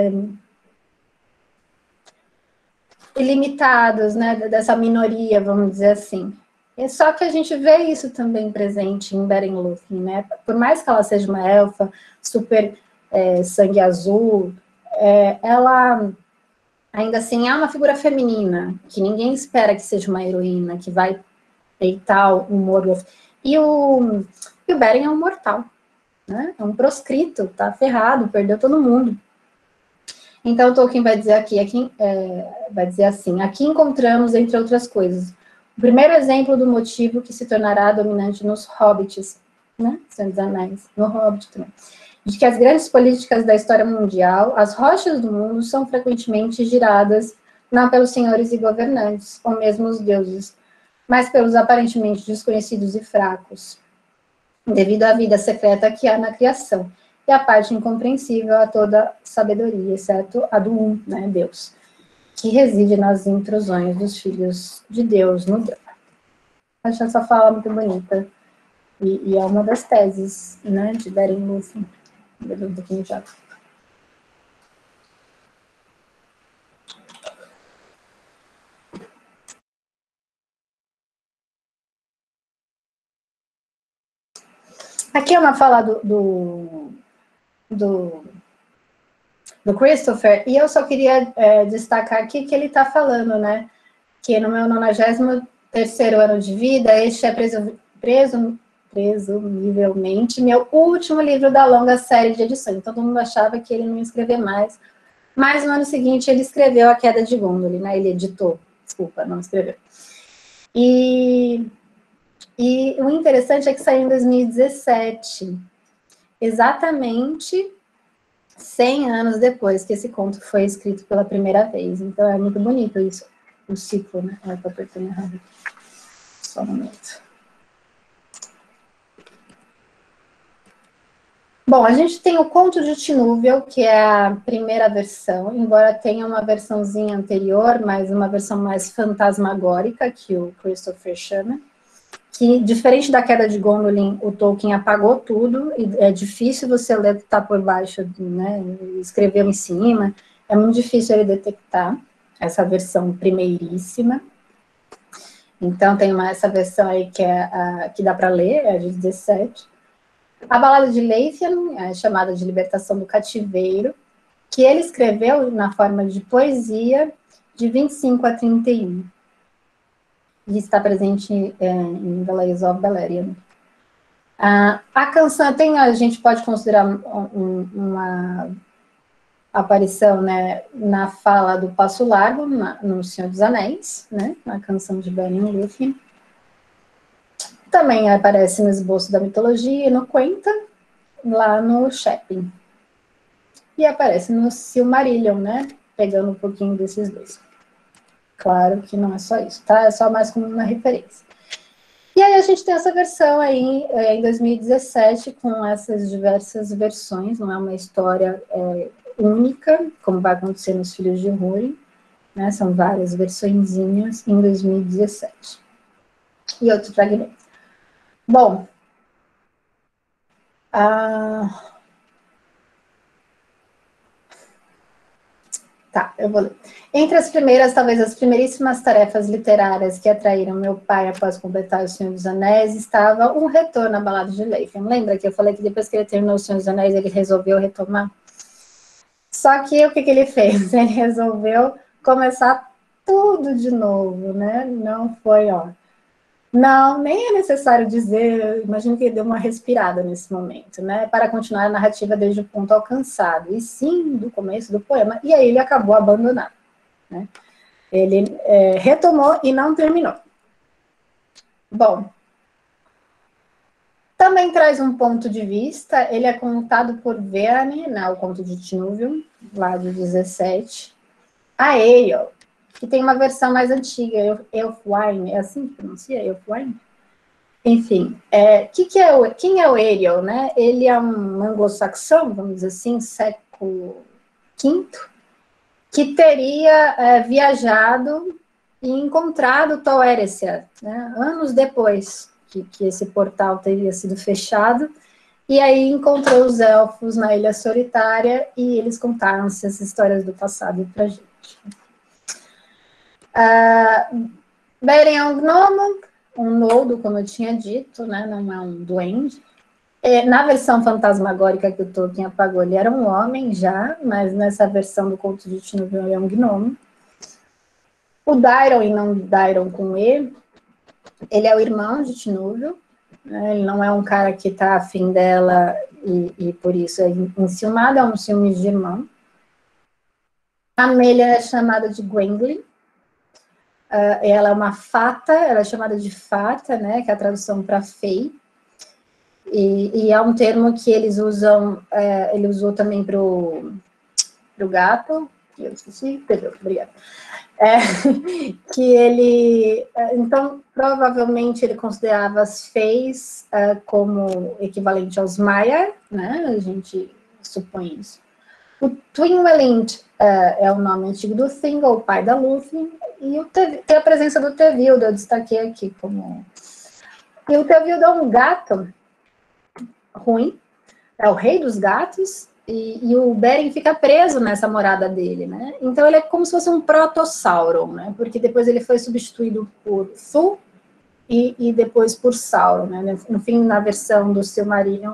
ilimitados, né, dessa minoria, vamos dizer assim. Só que a gente vê isso também presente em Beren Lúthien, né? Por mais que ela seja uma elfa super Sangue Azul, ela, ainda assim, é uma figura feminina, que ninguém espera que seja uma heroína, que vai peitar o Morgoth. E o Beren é um mortal, né? É um proscrito, tá ferrado, perdeu todo mundo. Então, Tolkien vai dizer vai dizer assim, aqui encontramos, entre outras coisas, o primeiro exemplo do motivo que se tornará dominante nos Hobbits, né? Senhor dos Anéis, no Hobbit também, de que as grandes políticas da história mundial, as rochas do mundo, são frequentemente giradas não pelos senhores e governantes, ou mesmo os deuses, mas pelos aparentemente desconhecidos e fracos, devido à vida secreta que há na criação, e a parte incompreensível a toda sabedoria, exceto a do né, Deus, que reside nas intrusões dos filhos de Deus no drama. Acho essa fala muito bonita, e é uma das teses, né, de Beren Lúthien, do King Jacob. Aqui é uma fala do Christopher, e eu só queria destacar aqui que ele está falando, né, que no meu 93º ano de vida, este é presumivelmente meu último livro da longa série de edições. Todo mundo achava que ele não ia escrever mais, mas no ano seguinte ele escreveu A Queda de Gondolin, né, ele editou, desculpa, não escreveu. E o interessante é que saiu em 2017, exatamente 100 anos depois que esse conto foi escrito pela primeira vez. Então é muito bonito isso, o ciclo, né? Eu tô apertando errado. Só um momento. Bom, a gente tem o Conto de Tinúvel, que é a primeira versão, embora tenha uma versãozinha anterior, mas uma versão mais fantasmagórica, que o Christopher chama, que, diferente da Queda de Gondolin, o Tolkien apagou tudo, e é difícil você ler que está por baixo, né, escreveu em cima, é muito difícil ele detectar essa versão primeiríssima. Então, tem essa versão aí que dá para ler, é a de 17. A Balada de Leithian, é chamada de Libertação do Cativeiro, que ele escreveu na forma de poesia de 25 a 31. E está presente em Valleys of Beleriand. A canção a gente pode considerar uma aparição, né, na fala do Passo Largo, no Senhor dos Anéis, né, na canção de Beren Lúthien. Também aparece no Esboço da Mitologia e no Quenta, lá no Shepin. E aparece no Silmarillion, né, pegando um pouquinho desses dois. Claro que não é só isso, tá? É só mais como uma referência. E aí a gente tem essa versão aí em 2017, com essas diversas versões, não é uma história única, como vai acontecer nos Filhos de Húrin, né? São várias versõezinhas em 2017. E outro fragmento. Bom, tá, eu vou ler. Entre as primeiras, talvez as primeiríssimas tarefas literárias que atraíram meu pai após completar O Senhor dos Anéis, estava um retorno à Balada de Leithian. Lembra que eu falei que depois que ele terminou O Senhor dos Anéis, ele resolveu retomar? Só que o que ele fez? Ele resolveu começar tudo de novo, né? Não foi, Não, nem é necessário dizer, imagino que ele deu uma respirada nesse momento, né? Para continuar a narrativa desde o ponto alcançado, e sim do começo do poema, e aí ele acabou abandonando, né? Ele retomou e não terminou. Bom, também traz um ponto de vista, ele é contado por Verne, né, o conto de Tinúvel, lá de 17, a Eowyn, que tem uma versão mais antiga, Eowyn, é assim que pronuncia, Eowyn? Enfim, quem é o Ariel, né? Ele é um anglo-saxão, vamos dizer assim, século V, que teria viajado e encontrado Tol Eressëa, né? Anos depois que esse portal teria sido fechado, e aí encontrou os elfos na Ilha Solitária e eles contaram essas histórias do passado para a gente. Beren é um gnomo, um noldo, como eu tinha dito, né? Não é um duende. Na versão fantasmagórica que o Tolkien apagou, ele era um homem já, mas nessa versão do Conto de Tinúbio ele é um gnomo. O Dairon, e não Dairon com E, ele é o irmão de Tinúbio, né? Ele não é um cara que está afim dela e por isso é enciumado, é um ciúme de irmão. A Amélia é chamada de Gwendolen. Ela é uma fata, ela é chamada de fata, né, que é a tradução para fei. E é um termo que eles usam, ele usou também para o gato, eu esqueci, perdão, obrigada. Que ele, então, provavelmente ele considerava as feis como equivalente aos Maiar, né, a gente supõe isso. O Twinwelint é o nome antigo do Thingol, o pai da Lúthien, e tem a presença do Tevildo, eu destaquei aqui como... E o Tevildo é um gato ruim, é o rei dos gatos, e o Beren fica preso nessa morada dele, né? Então ele é como se fosse um protosauron, né? Porque depois ele foi substituído por Thu e depois por Sauron, né? No fim, na versão do Silmarillion,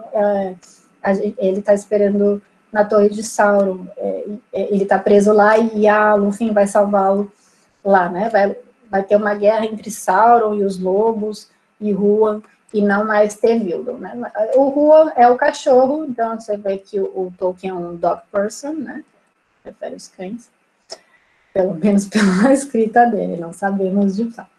ele está esperando na Torre de Sauron, ele está preso lá e a Lúthien vai salvá-lo lá, né? Vai ter uma guerra entre Sauron e os lobos e Huan, e não mais Tevildo, né? O Huan é o cachorro, então você vê que o Tolkien é um dog person, né? Prefere os cães, pelo menos pela escrita dele, não sabemos de fato.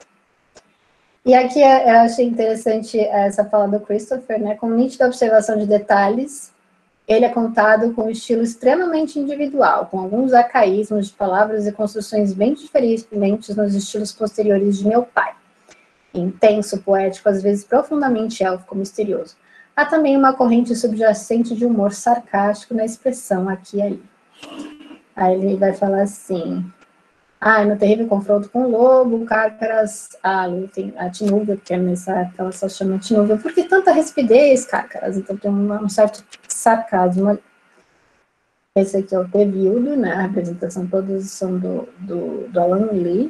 E aqui eu achei interessante essa fala do Christopher, né? Com nítida observação de detalhes, ele é contado com um estilo extremamente individual, com alguns arcaísmos de palavras e construções bem diferentes nos estilos posteriores de meu pai. Intenso, poético, às vezes profundamente élfico, misterioso. Há também uma corrente subjacente de humor sarcástico na expressão aqui e ali. Aí ele vai falar assim... no terrível confronto com o lobo, Cárcaras, a Tinúbia, porque nessa época ela só chama Tinúbia, porque tanta rispidez, Cárcaras, então tem um certo sarcasmo ali. Esse aqui é o Tevildo, né, a representação todas são do Alan Lee,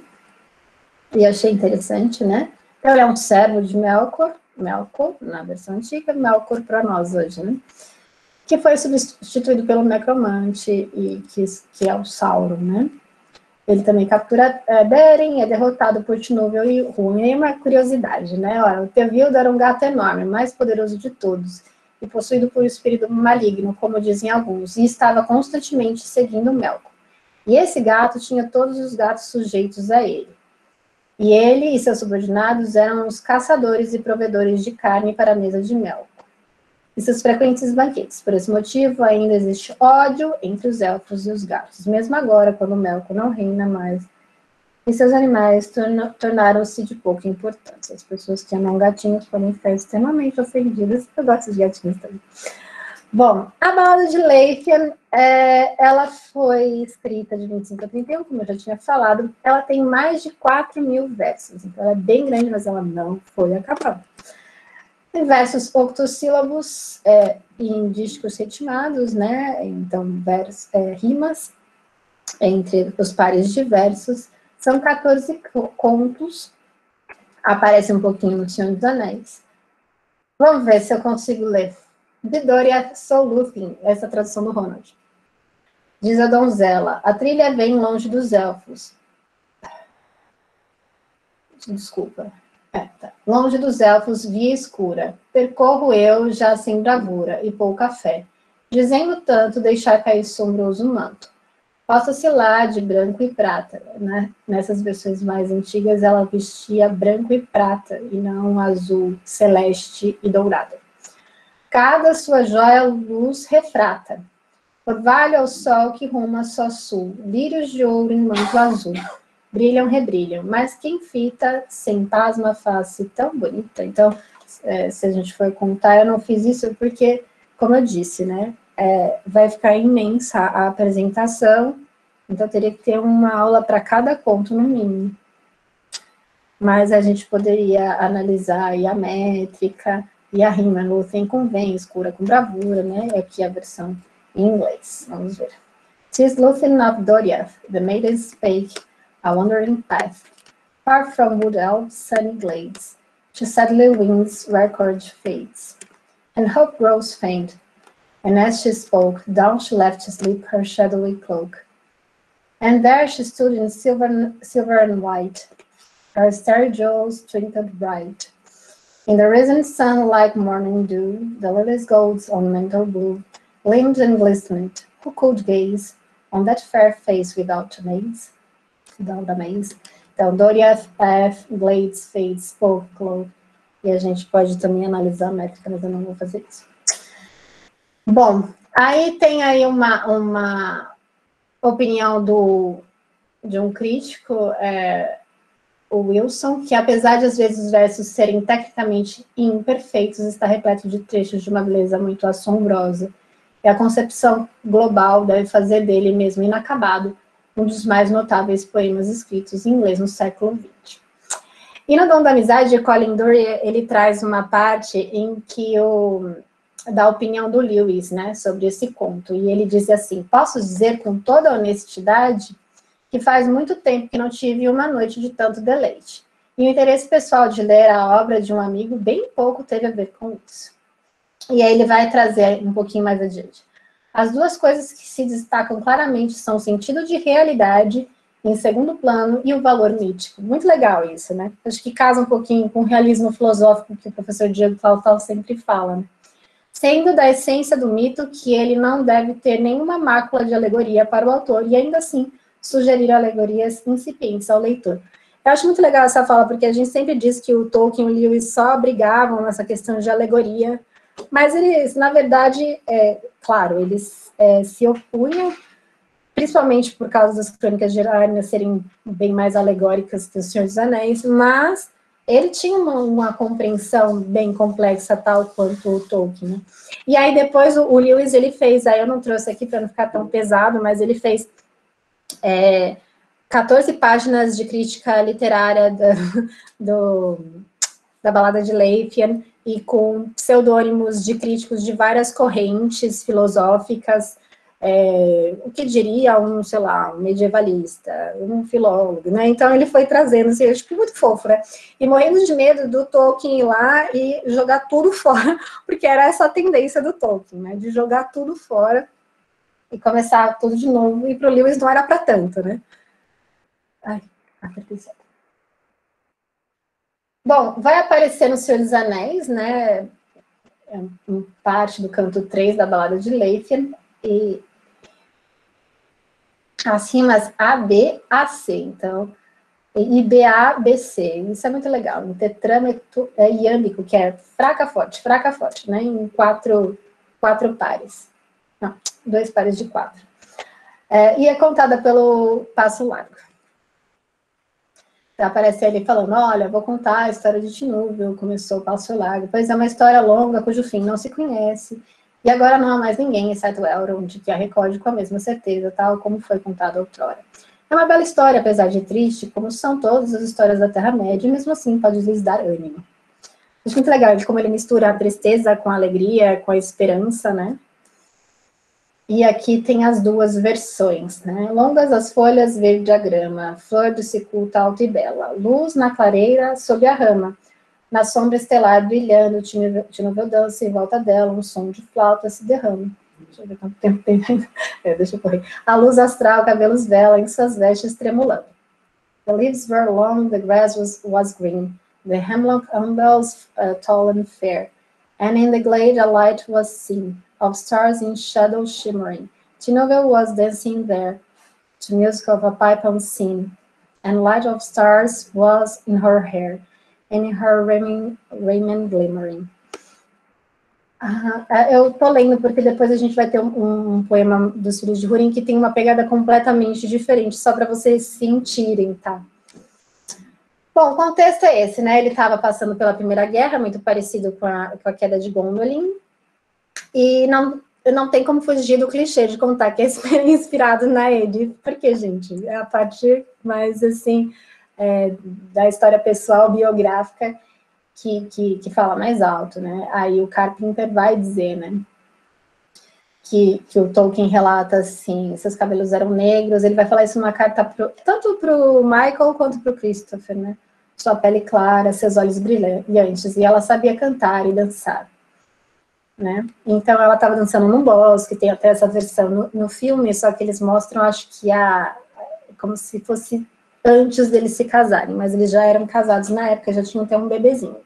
e achei interessante, né, então ele é um servo de Melkor, na versão antiga, Melkor para nós hoje, né, que foi substituído pelo Necromante, e que é o Sauron, né. Ele também captura Beren, é derrotado por Tinúbio e Huan. E uma curiosidade, né? Olha, o Tevildo era um gato enorme, mais poderoso de todos, e possuído por um espírito maligno, como dizem alguns, e estava constantemente seguindo Melkor. E esse gato tinha todos os gatos sujeitos a ele. E ele e seus subordinados eram os caçadores e provedores de carne para a mesa de Melkor e seus frequentes banquetes. Por esse motivo, ainda existe ódio entre os elfos e os gatos, mesmo agora, quando Melkor não reina mais, e seus animais tornaram-se de pouca importância. As pessoas que amam gatinhos podem ficar extremamente ofendidas. Eu gosto de gatinhos também. Bom, a Balada de Leithian, ela foi escrita de 25 a 31, como eu já tinha falado. Ela tem mais de 4.000 versos, então ela é bem grande, mas ela não foi acabada. Tem versos octossílabos em dísticos ritmados, né? Então, rimas entre os pares de versos. São 14 contos. Aparece um pouquinho no Senhor dos Anéis. Vamos ver se eu consigo ler. De Doria Soluthin, essa tradução do Ronald. Diz a donzela, a trilha vem longe dos elfos. Desculpa. Tá. Longe dos elfos, via escura, percorro eu já sem bravura e pouca fé, dizendo tanto deixar cair sombroso manto. Passa-se lá de branco e prata, né? Nessas versões mais antigas ela vestia branco e prata, e não azul, celeste e dourado. Cada sua joia luz refrata, orvalho ao sol que ruma só sul, lírios de ouro em manto azul. Brilham, rebrilham, mas quem fita sem pasma face tão bonita. Então, se a gente for contar, eu não fiz isso porque, como eu disse, né, vai ficar imensa a apresentação, então teria que ter uma aula para cada conto, no mínimo. Mas a gente poderia analisar aí a métrica e a rima. Lúthien convém, escura com bravura, né, aqui a versão em inglês, vamos ver. "'Tis Lúthien of Doriath, the maiden spake, a wandering path, far from wood elves' sunny glades, to sadly winds record fades. and hope grows faint. And as she spoke, down she left to sleep her shadowy cloak. And there she stood in silver and white, her starry jewels twinkled bright. In the risen sun like morning dew, the lilies' golds on mantle blue gleamed and glistened. Who could gaze on that fair face without amaze? Without amaze. Então, Doria Glades fade spoke cloak. E a gente pode também analisar a métrica, mas eu não vou fazer isso. Bom, aí tem aí uma opinião de um crítico, o Wilson, que apesar de às vezes os versos serem tecnicamente imperfeitos, está repleto de trechos de uma beleza muito assombrosa. E a concepção global deve fazer dele mesmo inacabado um dos mais notáveis poemas escritos em inglês no século XX. E no Dom da Amizade, Colin Dury, ele traz uma parte em que da opinião do Lewis, né, sobre esse conto. E ele diz assim: posso dizer com toda honestidade que faz muito tempo que não tive uma noite de tanto deleite. E o interesse pessoal de ler a obra de um amigo bem pouco teve a ver com isso. E aí ele vai trazer um pouquinho mais adiante. As duas coisas que se destacam claramente são o sentido de realidade em segundo plano e o valor mítico. Muito legal isso, né? Acho que casa um pouquinho com o realismo filosófico que o professor Diego Faltal sempre fala, né? Sendo da essência do mito que ele não deve ter nenhuma mácula de alegoria para o autor e ainda assim sugerir alegorias incipientes ao leitor. Eu acho muito legal essa fala, porque a gente sempre diz que o Tolkien e o Lewis só brigavam nessa questão de alegoria, mas eles, na verdade, claro, eles se opunham, principalmente por causa das crônicas de Arna serem bem mais alegóricas que o Senhor dos Anéis, mas ele tinha uma compreensão bem complexa, tal quanto o Tolkien, né? E aí depois o Lewis, ele fez, aí eu não trouxe aqui para não ficar tão pesado, mas ele fez 14 páginas de crítica literária da Balada de Leithian, e com pseudônimos de críticos de várias correntes filosóficas, o que diria sei lá, um medievalista, um filólogo, né? Então ele foi trazendo, assim, acho que muito fofo, né? E morrendo de medo do Tolkien ir lá e jogar tudo fora, porque era essa a tendência do Tolkien, né? De jogar tudo fora e começar tudo de novo, e para o Lewis não era para tanto, né? Ai, apertei certo. Bom, vai aparecer no Senhor dos Anéis, né? Em parte do canto 3 da Balada de Leithian, e as rimas A, B, A, C, então, e B, A, B, C, isso é muito legal, um tetrâmetro iâmbico, que é fraca, forte, né? Em quatro pares, não, 2 pares de 4. E é contada pelo Passo Largo. Aparece ele falando, olha, vou contar a história de Tinúbio, começou o Passo Largo, pois é uma história longa cujo fim não se conhece, e agora não há mais ninguém, exceto Elrond, que a recorde com a mesma certeza, tal como foi contado outrora. É uma bela história, apesar de triste, como são todas as histórias da Terra-média, e mesmo assim pode lhes dar ânimo. Acho muito legal como ele mistura a tristeza com a alegria, com a esperança, né? E aqui tem as duas versões, né? Longas as folhas, verde a grama, flor do cicuta alta e bela, luz na clareira sob a rama, na sombra estelar brilhando, Tinúbio dança em volta dela, um som de flauta se derrama. Deixa eu ver quanto tempo tem ainda. Deixa eu correr. A luz astral, cabelos vela, em suas vestes tremulando. The leaves were long, the grass was green, the hemlock umbels tall and fair, and in the glade a light was seen, of stars in shadow shimmering. Tinúbio was dancing there, to music of a pipe unseen, and light of stars was in her hair, and in her raiment glimmering. Eu tô lendo porque depois a gente vai ter um poema dos Filhos de Húrin que tem uma pegada completamente diferente, só para vocês sentirem, tá? Bom, o contexto é esse, né? Ele estava passando pela Primeira Guerra, muito parecido com a queda de Gondolin, e não tem como fugir do clichê de contar que é inspirado na Edith, porque, gente, é a parte mais, assim, da história pessoal, biográfica, que fala mais alto, né? Aí o Carpenter vai dizer, né, que o Tolkien relata assim, seus cabelos eram negros, ele vai falar isso numa carta tanto para o Michael quanto para o Christopher, né? Sua pele clara, seus olhos brilhantes, e ela sabia cantar e dançar. né? Então, ela estava dançando num bosque, tem até essa versão no filme, só que eles mostram, acho que como se fosse antes deles se casarem, mas eles já eram casados na época, já tinham até um bebezinho.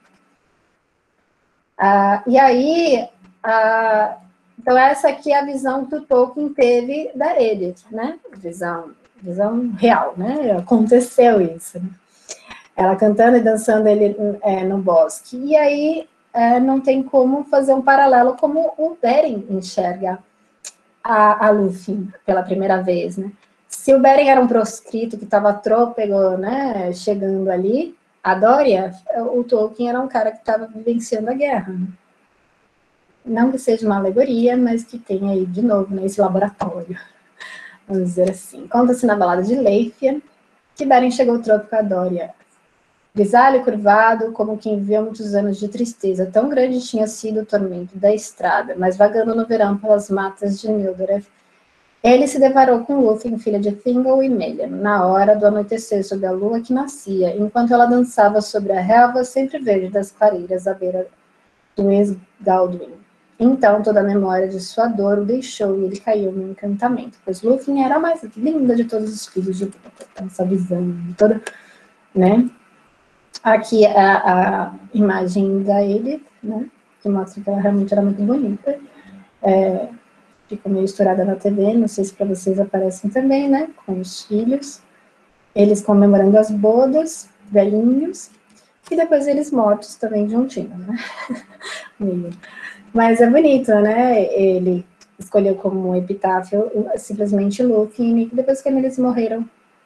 E aí, então essa aqui é a visão que o Tolkien teve da Edith, né? Visão real, né? Aconteceu isso, né? Ela cantando e dançando ele no bosque. E aí não tem como fazer um paralelo como o Beren enxerga a Lúthien pela primeira vez, né? Se o Beren era um proscrito que estava trôpego, né, chegando ali, a Dória, o Tolkien era um cara que estava vivenciando a guerra. Né? Não que seja uma alegoria, mas que tem aí, de novo, né, esse laboratório, vamos dizer assim. Conta-se na balada de Leithia que Beren chegou ao trópico a Dória. Grisalho e curvado, como quem viveu muitos anos de tristeza. Tão grande tinha sido o tormento da estrada, mas vagando no verão pelas matas de Mildred, ele se deparou com Lúthien, filha de Thingol e Melian, na hora do anoitecer sob a lua que nascia, enquanto ela dançava sobre a relva sempre verde das clareiras à beira do ex-Galdwin. Então toda a memória de sua dor o deixou e ele caiu no encantamento, pois Lúthien era a mais linda de todos os filhos de Lúthien. Essa visão toda, né? Aqui a imagem da Edith, né? Que mostra que ela realmente era muito bonita. Fica meio estourada na TV, não sei se para vocês aparecem também, né? Com os filhos. Eles comemorando as bodas, velhinhos. E depois eles mortos também juntinho, né? Mas é bonito, né? Ele escolheu como epitáfio simplesmente Lúthien, e depois que eles morreram,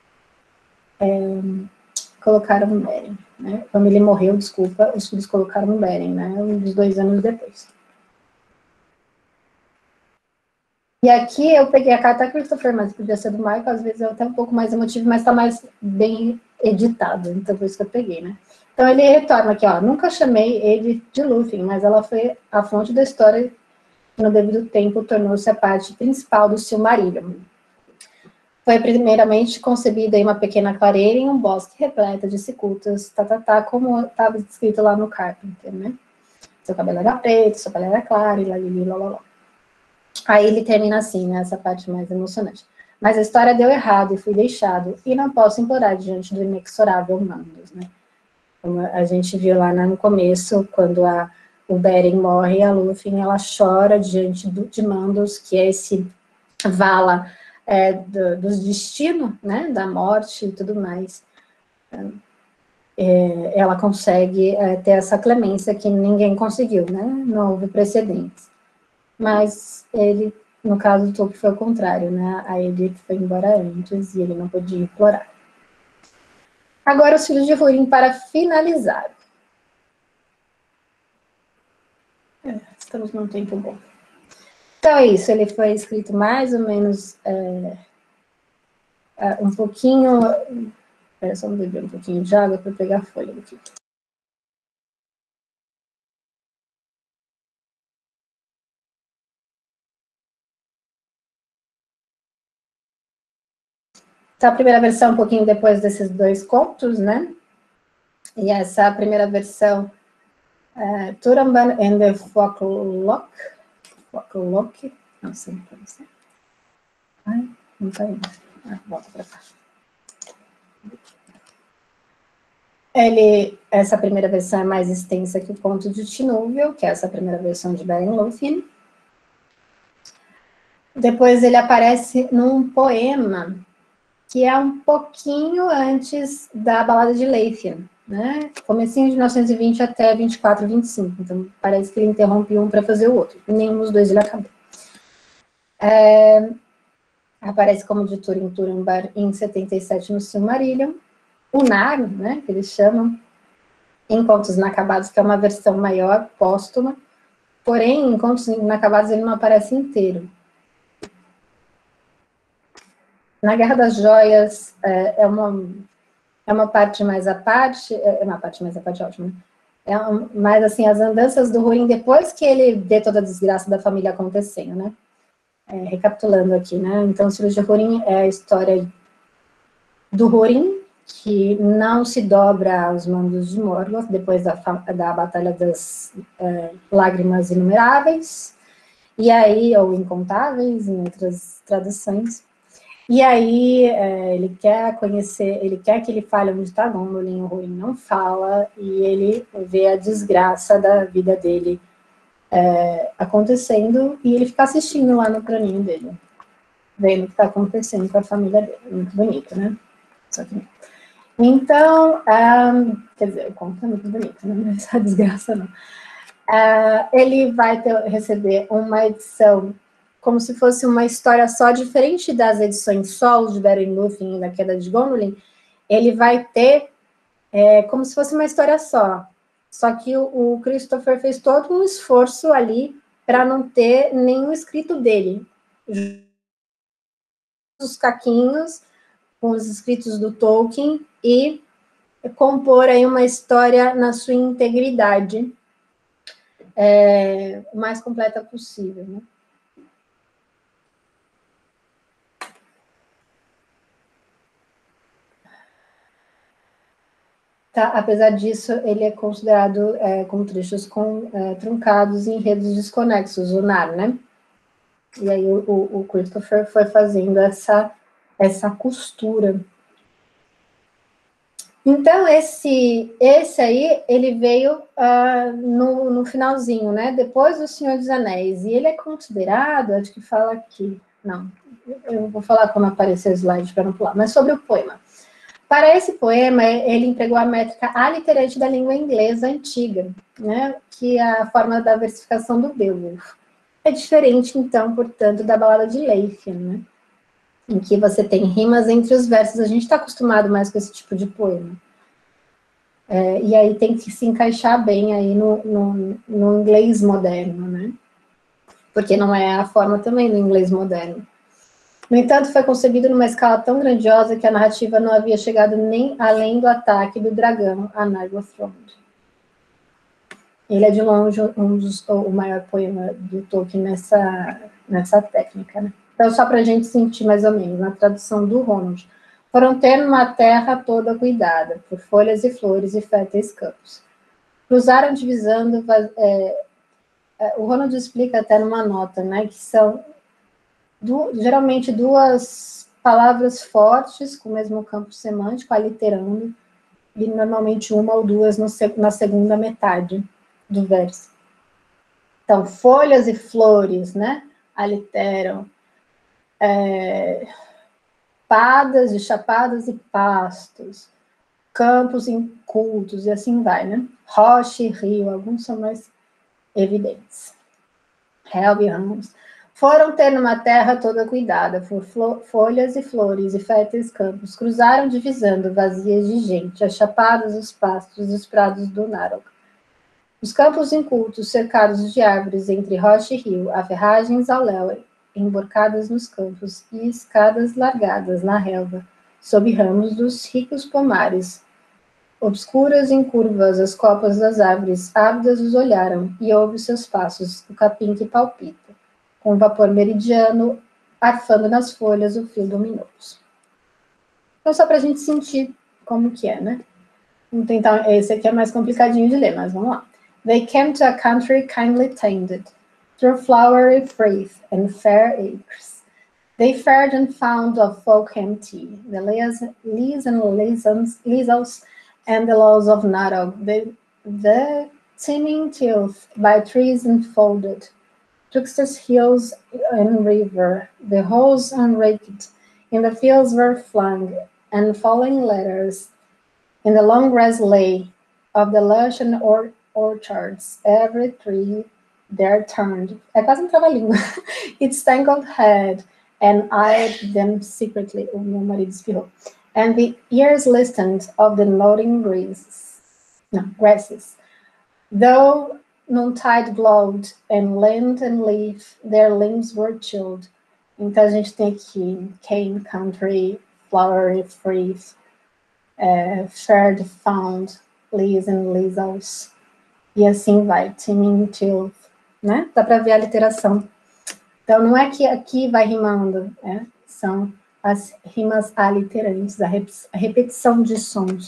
colocaram no Beren, né? Quando ele morreu, desculpa, os filhos colocaram no Beren, né? Uns 2 anos depois. E aqui eu peguei a carta Christopher, mas podia ser do Michael, às vezes é até um pouco mais emotivo, mas está mais bem editado, então por isso que eu peguei, né? Então ele retorna aqui, ó, nunca chamei ele de Lúthien, mas ela foi a fonte da história que no devido tempo tornou-se a parte principal do Silmarillion. Foi primeiramente concebida em uma pequena clareira em um bosque repleto de cicutas, como estava escrito lá no Carpenter, né? Seu cabelo era preto, sua pele era clara, e lá. Aí ele termina assim, né, essa parte mais emocionante. Mas a história deu errado e fui deixado, e não posso implorar diante do inexorável Mandos, né? Como a gente viu lá no começo, quando o Beren morre, a Lúthien, ela chora diante de Mandos, que é esse vala dos destinos, né, da morte e tudo mais. Ela consegue ter essa clemência que ninguém conseguiu, né? Não houve precedentes. Mas ele, no caso do Tolkien, foi o contrário, né? A Edith foi embora antes e ele não podia implorar. Agora, os filhos de Húrin, para finalizar. Estamos num tempo bom. Então é isso, ele foi escrito mais ou menos um pouquinho... Espera só beber um pouquinho de água para pegar a folha aqui. Então, a primeira versão um pouquinho depois desses 2 contos, né? E essa primeira versão, Turambar and the Foclock, não sei, ai, não tá indo. Volta para cá. Essa primeira versão é mais extensa que o Conto de Tinúvil, que é essa primeira versão de Beren Lúthien. Depois ele aparece num poema que é um pouquinho antes da Balada de Leithia, né? Comecinho de 1920 até 24, 25. Então, parece que ele interrompe um para fazer o outro. E nenhum dos dois ele acabou. Aparece como de Turambar em 77 no Silmarillion. O Nar, né, que eles chamam, em Contos Inacabados, que é uma versão maior, póstuma. Porém, em Contos Inacabados ele não aparece inteiro. Na Guerra das Joias é uma parte mais à parte, ótima, né? Mas, assim, as andanças do Húrin, depois que ele vê toda a desgraça da família acontecendo, né? Recapitulando aqui, né? Então, os filhos de Húrin é a história do Húrin, que não se dobra aos mandos de Morgoth, depois da Batalha das Lágrimas Inumeráveis, e aí, ou Incontáveis, em outras traduções. E aí, ele quer conhecer, ele quer que ele fale onde está Gondolin, o Húrin não fala, e ele vê a desgraça da vida dele acontecendo, e ele fica assistindo lá no planinho dele, vendo o que está acontecendo com a família dele. Muito bonito, né? Só que não. Então, quer dizer, o conto é muito bonito, não é essa desgraça, não. Ele vai receber uma edição como se fosse uma história só, diferente das edições solos de Beren Lúthien e da Queda de Gondolin. Ele vai ter como se fosse uma história só que o Christopher fez todo um esforço ali para não ter nenhum escrito dele. Os caquinhos com os escritos do Tolkien e compor aí uma história na sua integridade, o mais completa possível, né? Tá, apesar disso, ele é considerado com trechos truncados e enredos desconexos, o Nar, né? E aí o Christopher foi fazendo essa costura. Então, esse aí, ele veio no finalzinho, né? Depois do Senhor dos Anéis. E ele é considerado, acho que fala aqui, não, eu vou falar quando aparecer o slide para não pular, mas sobre o poema. Para esse poema, ele empregou a métrica aliterante da língua inglesa antiga, né? Que é a forma da versificação do Beowulf. É diferente, então, portanto, da balada de Leithian, né? Em que você tem rimas entre os versos. A gente está acostumado mais com esse tipo de poema. E aí tem que se encaixar bem aí no inglês moderno, né? Porque não é a forma também do inglês moderno. No entanto, foi concebido numa escala tão grandiosa que a narrativa não havia chegado nem além do ataque do dragão a Nargothrond. Ele é de longe o maior poema do Tolkien nessa técnica, né? Então, só para a gente sentir mais ou menos, na tradução do Ronald. Foram ter uma terra toda cuidada, por folhas e flores e férteis campos. Cruzaram divisando... o Ronald explica até numa nota, né, que são geralmente duas palavras fortes, com o mesmo campo semântico, aliterando, e normalmente uma ou duas na segunda metade do verso. Então, folhas e flores, né, aliteram. Padas e chapadas e pastos, campos incultos, e assim vai, né? Rocha e rio, alguns são mais evidentes. Helb e ramos. Foram ter numa terra toda cuidada, por folhas e flores e férteis campos, cruzaram divisando, vazias de gente, as chapadas, os pastos e os prados do Narog. Os campos incultos, cercados de árvores entre rocha e rio, há ferragens ao léu, emborcadas nos campos, e escadas largadas na relva, sob ramos dos ricos pomares. Obscuras em curvas as copas das árvores, ávidas os olharam, e ouve seus passos, o capim que palpita, com vapor meridiano, arfando nas folhas o fio luminoso. Então, só para a gente sentir como que é, né? Vamos tentar, esse aqui é mais complicadinho de ler, mas vamos lá. They came to a country kindly tended, through flowery frith and fair acres. They fared and found of folk empty, the leas and lizels, and the laws of Narog, the teeming tilth by trees enfolded, twixt hills and river, the hoes unraked, in the fields were flung, and falling letters, in the long grass lay, of the lush and orchards, every tree there turned, é quase um trava-língua, its tangled head, and eyed them secretly, o meu marido espirrou, and the ears listened of the nodding grasses. Though noontide glowed, and land and leaf, their limbs were chilled. Então a gente tem aqui cane country, flowery frith, fared found, leaves and lizels, e assim vai, teeming tilth, né? Dá para ver a literação. Então, não é que aqui vai rimando, são as rimas aliterantes, a repetição de sons.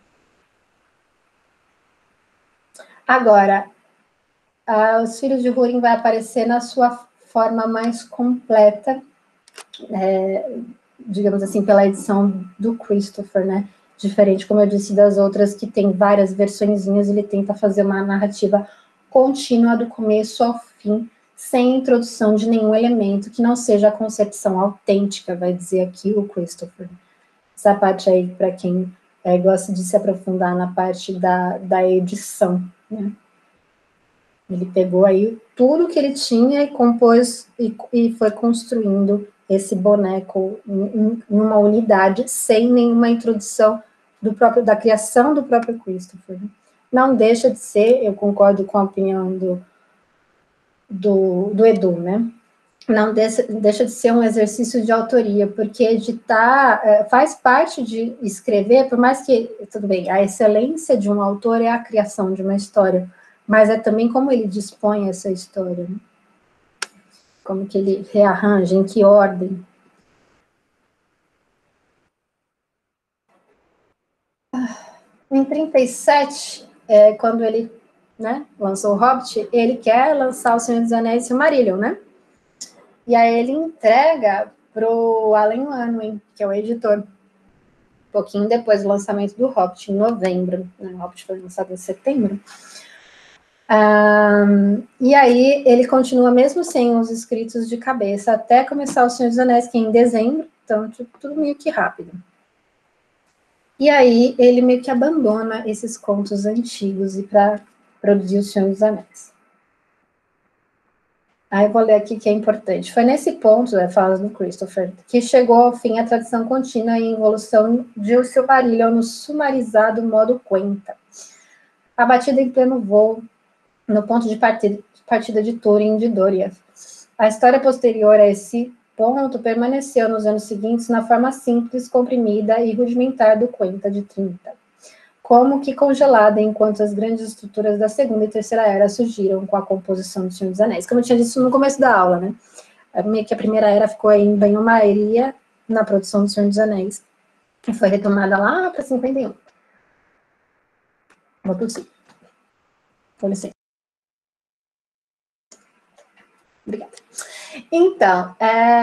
Agora, os filhos de Húrin vai aparecer na sua forma mais completa, digamos assim, pela edição do Christopher, né? Diferente, como eu disse, das outras que tem várias versõezinhas, ele tenta fazer uma narrativa contínua do começo ao fim, sem introdução de nenhum elemento que não seja a concepção autêntica, vai dizer aqui o Christopher. Essa parte aí, para quem gosta de se aprofundar na parte da edição, né? Ele pegou aí tudo que ele tinha e compôs e foi construindo esse boneco em uma unidade, sem nenhuma introdução da criação do próprio Christopher. Não deixa de ser, eu concordo com a opinião do Edu, né? Não deixa de ser um exercício de autoria, porque editar faz parte de escrever, por mais que, tudo bem, a excelência de um autor é a criação de uma história, mas é também como ele dispõe essa história, né? Como que ele rearranja, em que ordem. Em 37, quando ele, né, lançou o Hobbit, ele quer lançar O Senhor dos Anéis e o Silmarillion, né? E aí ele entrega para o Allen Unwin, que é o editor, um pouquinho depois do lançamento do Hobbit, em novembro, né? O Hobbit foi lançado em setembro. E aí ele continua mesmo sem os escritos de cabeça, até começar O Senhor dos Anéis, que é em dezembro, então tudo meio que rápido. E aí ele meio que abandona esses contos antigos e para produzir O Senhor dos Anéis. Aí eu vou ler aqui que é importante. Foi nesse ponto, fala do Christopher, que chegou ao fim a tradição contínua e evolução de O Silmarillion no sumarizado modo Quenta. Abatida em pleno voo, no ponto de partida de Túrin de Doriath. A história posterior a esse ponto permaneceu nos anos seguintes na forma simples, comprimida e rudimentar do Quenta de 30, como que congelada enquanto as grandes estruturas da segunda e terceira era surgiram com a composição do Senhor dos Anéis. Como eu tinha dito no começo da aula, né? Meio que a primeira era ficou aí em banho-maria na produção do Senhor dos Anéis, e foi retomada lá para 51. Vou tossir. Com licença. Obrigada. Então,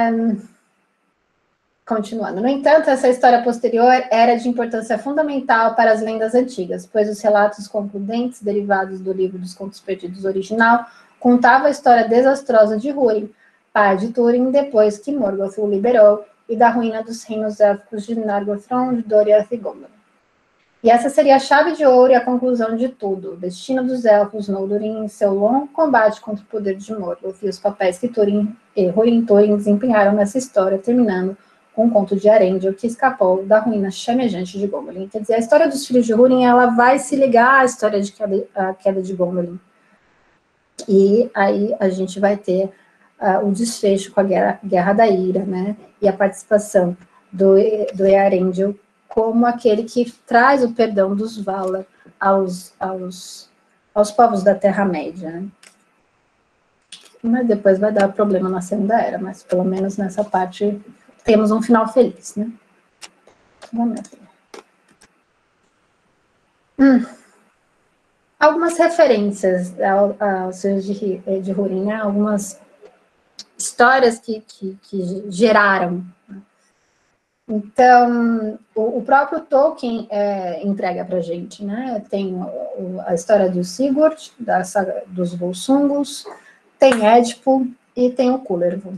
continuando. No entanto, essa história posterior era de importância fundamental para as lendas antigas, pois os relatos concludentes derivados do livro dos Contos Perdidos original contavam a história desastrosa de Húrin, pai de Túrin, depois que Morgoth o liberou, e da ruína dos reinos élficos de Nargothrond, de Doriath e Gondor. E essa seria a chave de ouro e a conclusão de tudo, o destino dos elfos Noldurin em seu longo combate contra o poder de Morgoth e os papéis que Túrin e Húrin desempenharam nessa história, terminando com o conto de Arendelle, que escapou da ruína chamejante de Gondolin. Quer dizer, a história dos filhos de Húrin, ela vai se ligar à história de queda de Gondolin. E aí a gente vai ter o desfecho com a Guerra da Ira, né? E a participação do Earendil como aquele que traz o perdão dos Valar aos povos da Terra-média, né? Mas depois vai dar problema na Segunda Era, mas pelo menos nessa parte temos um final feliz, né? Vamos ver. Algumas referências aos Senhores de Húrin, né? Algumas histórias que geraram. Então, o próprio Tolkien entrega para a gente, né? Tem a história do Sigurd, da saga dos Volsungus, tem Édipo e tem o Kullervo.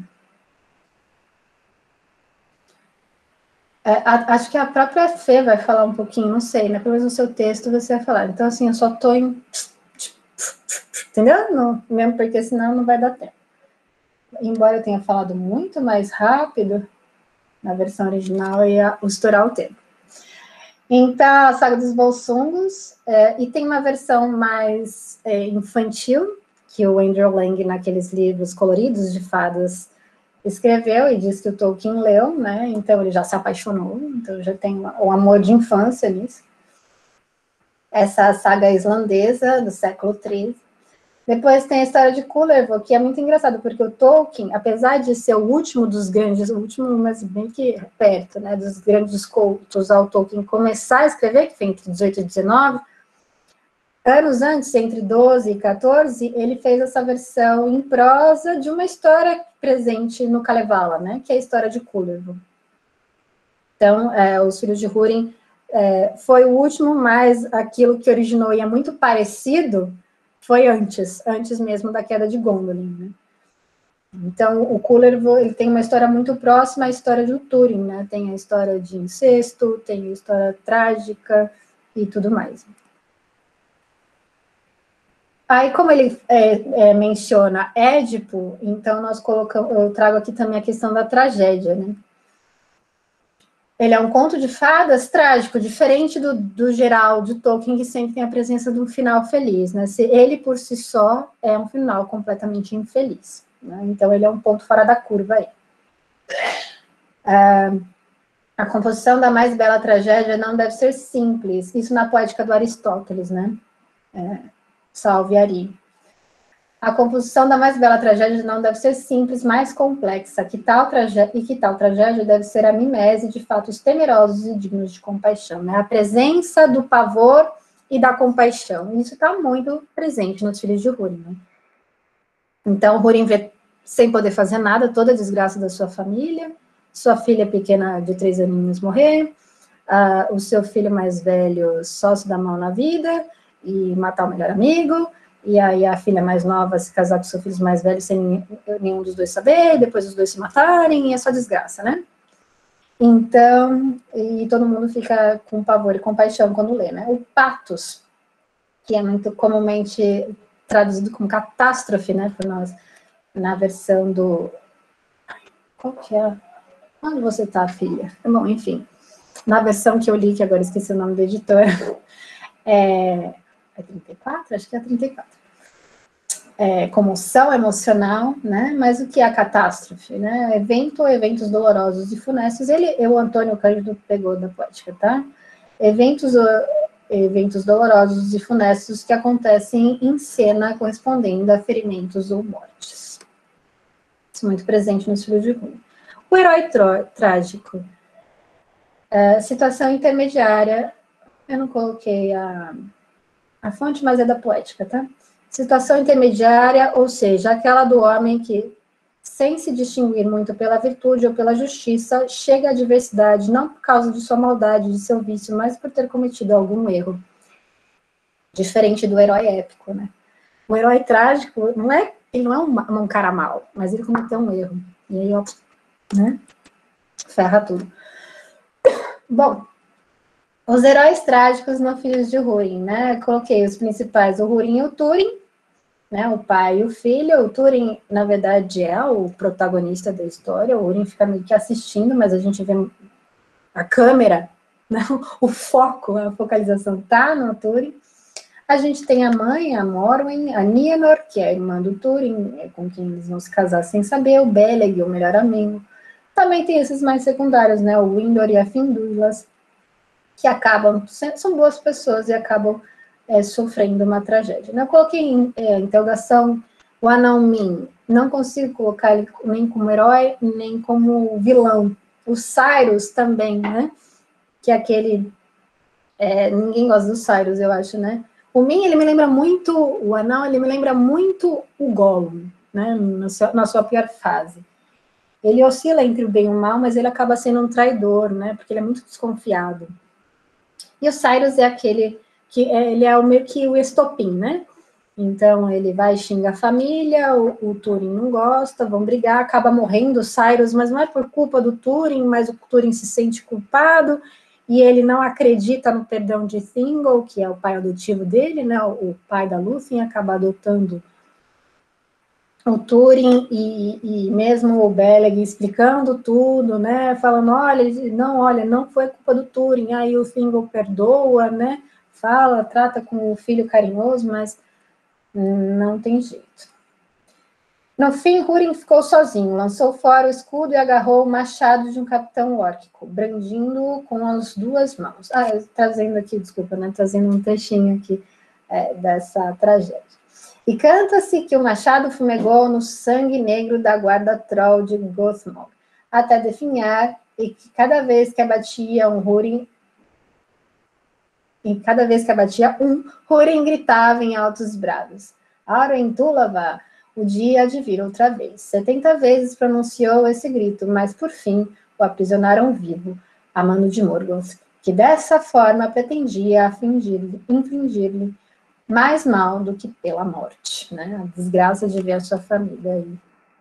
Acho que a própria Fê vai falar um pouquinho, não sei, né? Pelo menos no seu texto você vai falar. Então, assim, eu só estou em... Entendeu? Não, mesmo porque senão não vai dar tempo. Embora eu tenha falado muito mais rápido na versão original, eu ia estourar o tempo. Então, a saga dos Volsungus, e tem uma versão mais infantil, que o Andrew Lang, naqueles livros coloridos de fadas, escreveu e disse que o Tolkien leu, né? Então ele já se apaixonou, então já tem um amor de infância nisso. Essa saga islandesa do século XIII. Depois tem a história de Kullervo, que é muito engraçado, porque o Tolkien, apesar de ser o último dos grandes, o último, mas bem que perto, né, dos grandes contos ao Tolkien começar a escrever, que foi entre 18 e 19, anos antes, entre 12 e 14, ele fez essa versão em prosa de uma história presente no Kalevala, né, que é a história de Kullervo. Então, Os Filhos de Húrin foi o último, mas aquilo que originou e é muito parecido foi antes mesmo da queda de Gondolin, né? Então, o Kullervo, ele tem uma história muito próxima à história de Túrin, né? Tem a história de incesto, tem a história trágica e tudo mais. Aí, como ele menciona Édipo, então eu trago aqui também a questão da tragédia, né? Ele é um conto de fadas trágico, diferente do geral de Tolkien, que sempre tem a presença de um final feliz, né? Ele, por si só, é um final completamente infeliz, né? Então, ele é um ponto fora da curva aí. A composição da mais bela tragédia não deve ser simples, isso na poética do Aristóteles, né? Salve Ari. A composição da mais bela tragédia não deve ser simples, mais complexa, que tal tragédia deve ser a mimese de fatos temerosos e dignos de compaixão, né? A presença do pavor e da compaixão. Isso está muito presente nos Filhos de Húrin, né? Então, Húrin vê, sem poder fazer nada, toda a desgraça da sua família, sua filha pequena de 3 aninhos morrer, o seu filho mais velho só se dar mal na vida e matar o melhor amigo, e aí a filha mais nova se casar com seu filho mais velho sem nenhum dos dois saber, depois os dois se matarem, e é só desgraça, né? Então, e todo mundo fica com pavor e compaixão quando lê, né? O pathos, que é muito comumente traduzido como catástrofe, né, por nós, na versão do... Qual que é? Onde você tá, filha? Bom, enfim, na versão que eu li, que agora esqueci o nome da editora, é 34? Acho que é 34. Comoção emocional, né? Mas o que é a catástrofe, né? Evento ou eventos dolorosos e funestos. O Antônio Cândido pegou da poética, tá? Eventos dolorosos e funestos que acontecem em cena correspondendo a ferimentos ou mortes. Isso é muito presente nos Filhos de Húrin. O herói trágico. Situação intermediária. Eu não coloquei a fonte, mas é da poética, tá? Situação intermediária, ou seja, aquela do homem que, sem se distinguir muito pela virtude ou pela justiça, chega à adversidade não por causa de sua maldade, de seu vício, mas por ter cometido algum erro. Diferente do herói épico, né? O herói trágico, ele não é um cara mau, mas ele cometeu um erro. E aí, ó, né? Ferra tudo. Bom, os heróis trágicos no Filhos de Húrin, né? Coloquei os principais, o Húrin e o Túrin, né? O pai e o filho. O Túrin, na verdade, é o protagonista da história. O Húrin fica meio que assistindo, mas a gente vê a câmera, né? O foco, a focalização tá no Túrin. A gente tem a mãe, a Morwen, a Nienor, que é a irmã do Túrin, com quem eles vão se casar sem saber, o Beleg, o melhor amigo. Também tem esses mais secundários, né? O Windor e a Finduilas, que acabam, são boas pessoas e acabam sofrendo uma tragédia. Eu coloquei em interrogação o anão Min, não consigo colocar ele nem como herói, nem como vilão. O Cyrus também, né? Que é aquele... ninguém gosta do Cyrus, eu acho, né? O Min, ele me lembra muito... O anão, ele me lembra muito o Gollum, né? Na sua pior fase. Ele oscila entre o bem e o mal, mas ele acaba sendo um traidor, né? Porque ele é muito desconfiado. E o Cyrus é aquele que ele é meio que o estopim, né? Então, ele vai xingar a família, o Túrin não gosta, vão brigar, acaba morrendo o Cyrus, mas não é por culpa do Túrin, mas o Túrin se sente culpado, e ele não acredita no perdão de Thingol, que é o pai adotivo dele, né? O pai da Lúthien acaba adotando o Túrin, e mesmo o Beleg explicando tudo, né, falando, olha, não foi culpa do Túrin, aí o Thingol perdoa, né, fala, trata com o filho carinhoso, mas não tem jeito. No fim, Húrin ficou sozinho, lançou fora o escudo e agarrou o machado de um capitão órquico, brandindo-o com as 2 mãos. Trazendo aqui, desculpa, né, trazendo um trechinho aqui dessa tragédia. E canta-se que o machado fumegou no sangue negro da guarda troll de Gothmog, até definhar, e que cada vez que abatia um Húrin, gritava em altos brados: Aurentúlava, o dia há de vir outra vez. 70 vezes pronunciou esse grito, mas por fim o aprisionaram vivo, a mano de Morgoth, que dessa forma pretendia infligir-lhe mais mal do que pela morte, né? A desgraça de ver a sua família aí.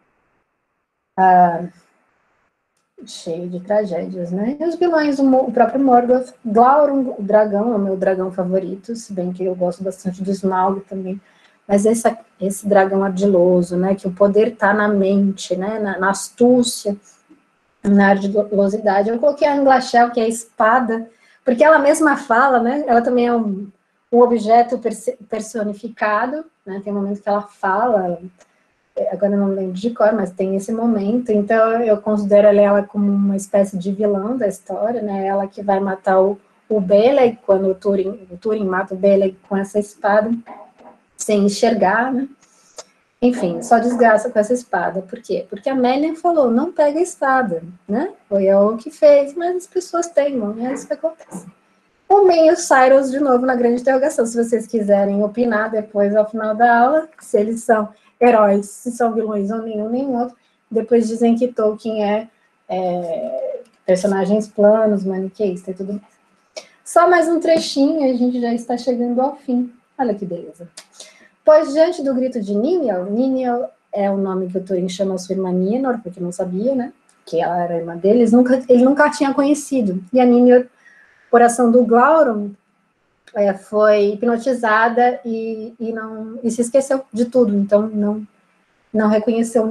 Cheio de tragédias, né? E os vilões, o próprio Morgoth, Glaurung, o dragão, é o meu dragão favorito, se bem que eu gosto bastante do Smaug também, mas esse dragão ardiloso, né? Que o poder está na mente, né? Na astúcia, na ardilosidade. Eu coloquei a Anglachel, que é a espada, porque ela mesma fala, né? Ela também é um objeto personificado, né? Tem um momento que ela fala, agora eu não lembro de cor, mas tem esse momento, então eu considero ela como uma espécie de vilã da história, né? Ela que vai matar o Beleg, quando o Túrin mata o Beleg com essa espada, sem enxergar, né? Enfim, só desgraça com essa espada. Por quê? Porque a Melian falou, não pega a espada, né? Foi ela que fez, mas as pessoas teimam, é isso que acontece. O meio Cyrus, de novo, na grande interrogação. Se vocês quiserem opinar depois, ao final da aula, se eles são heróis, se são vilões ou nenhum, nem outro. Depois dizem que Tolkien personagens planos, maniqueísta e tudo mais. Só mais um trechinho e a gente já está chegando ao fim. Olha que beleza. Pois, diante do grito de Niniel é o nome que o Túrin chama a sua irmã Nienor, porque não sabia, né? Que ela era a irmã dele. Ele nunca a tinha conhecido. E a Nienor, por ação do Glaurung, foi hipnotizada e se esqueceu de tudo. Então, não reconheceu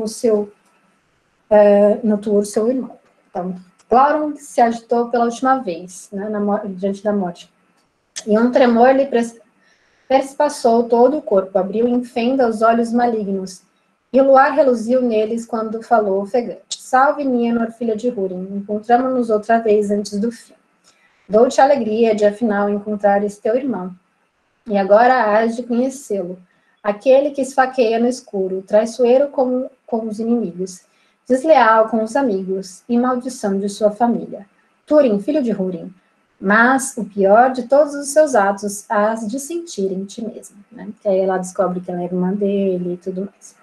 no Tuor seu irmão. Então, Glaurung se agitou pela última vez, né, diante da morte. E um tremor lhe perspassou todo o corpo, abriu em fenda os olhos malignos, e o luar reluziu neles quando falou ofegante. Salve, Nienor, filha de Húrin, encontramo-nos outra vez antes do fim. Dou-te a alegria de, afinal, encontrar esse teu irmão. E agora hás de conhecê-lo, aquele que esfaqueia no escuro, traiçoeiro com os inimigos, desleal com os amigos, e maldição de sua família. Túrin, filho de Húrin, mas o pior de todos os seus atos hás de sentir em ti mesmo, né? Que aí ela descobre que ela é irmã dele e tudo mais.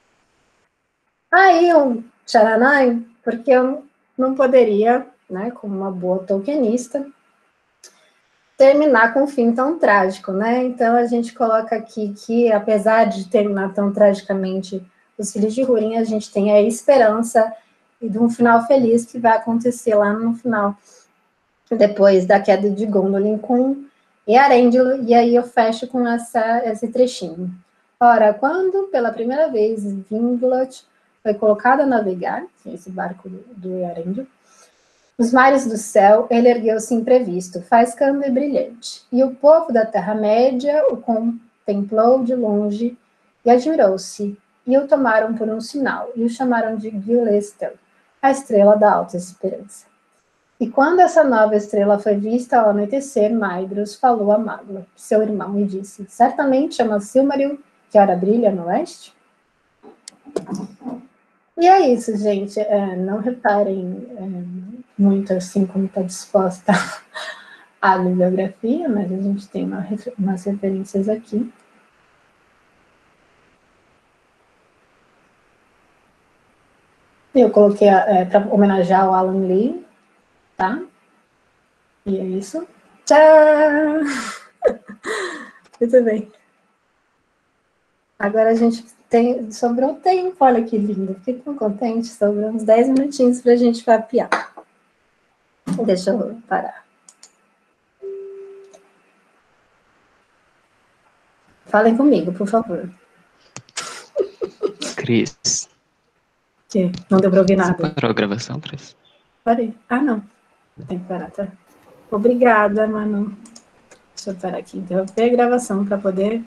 Aí um tcharanai, porque eu não poderia, né, como uma boa tolkienista, terminar com um fim tão trágico, né? Então a gente coloca aqui que, apesar de terminar tão tragicamente os filhos de Húrin, a gente tem a esperança de um final feliz que vai acontecer lá no final, depois da queda de Gondolin com Earendil, e aí eu fecho com esse trechinho. Ora, quando pela primeira vez Vinglot foi colocado a navegar, esse barco do Earendil, os mares do céu, ele ergueu-se imprevisto, faiscando e brilhante, e o povo da Terra-média o contemplou de longe e admirou-se, e o tomaram por um sinal, e o chamaram de Gilestel, a estrela da alta esperança. E quando essa nova estrela foi vista ao anoitecer, Maedhros falou a Magla, seu irmão, e disse, certamente chama Silmaril, que ora brilha no oeste? E é isso, gente. Não reparem muito assim como está disposta a bibliografia, mas a gente tem umas referências aqui. Eu coloquei para homenagear o Alan Lee, tá? E é isso. Tchau! Muito bem. Agora a gente sobrou tempo, olha que lindo. Fiquei tão contente, sobrou uns 10 minutinhos para a gente papear. Deixa eu parar. Falem comigo, por favor. Cris. Que? Não deu para ouvir nada. Você parou a gravação, Cris? Parei. Ah, não. Tem que parar, tá? Obrigada, Manu. Deixa eu parar aqui, interromper a gravação para poder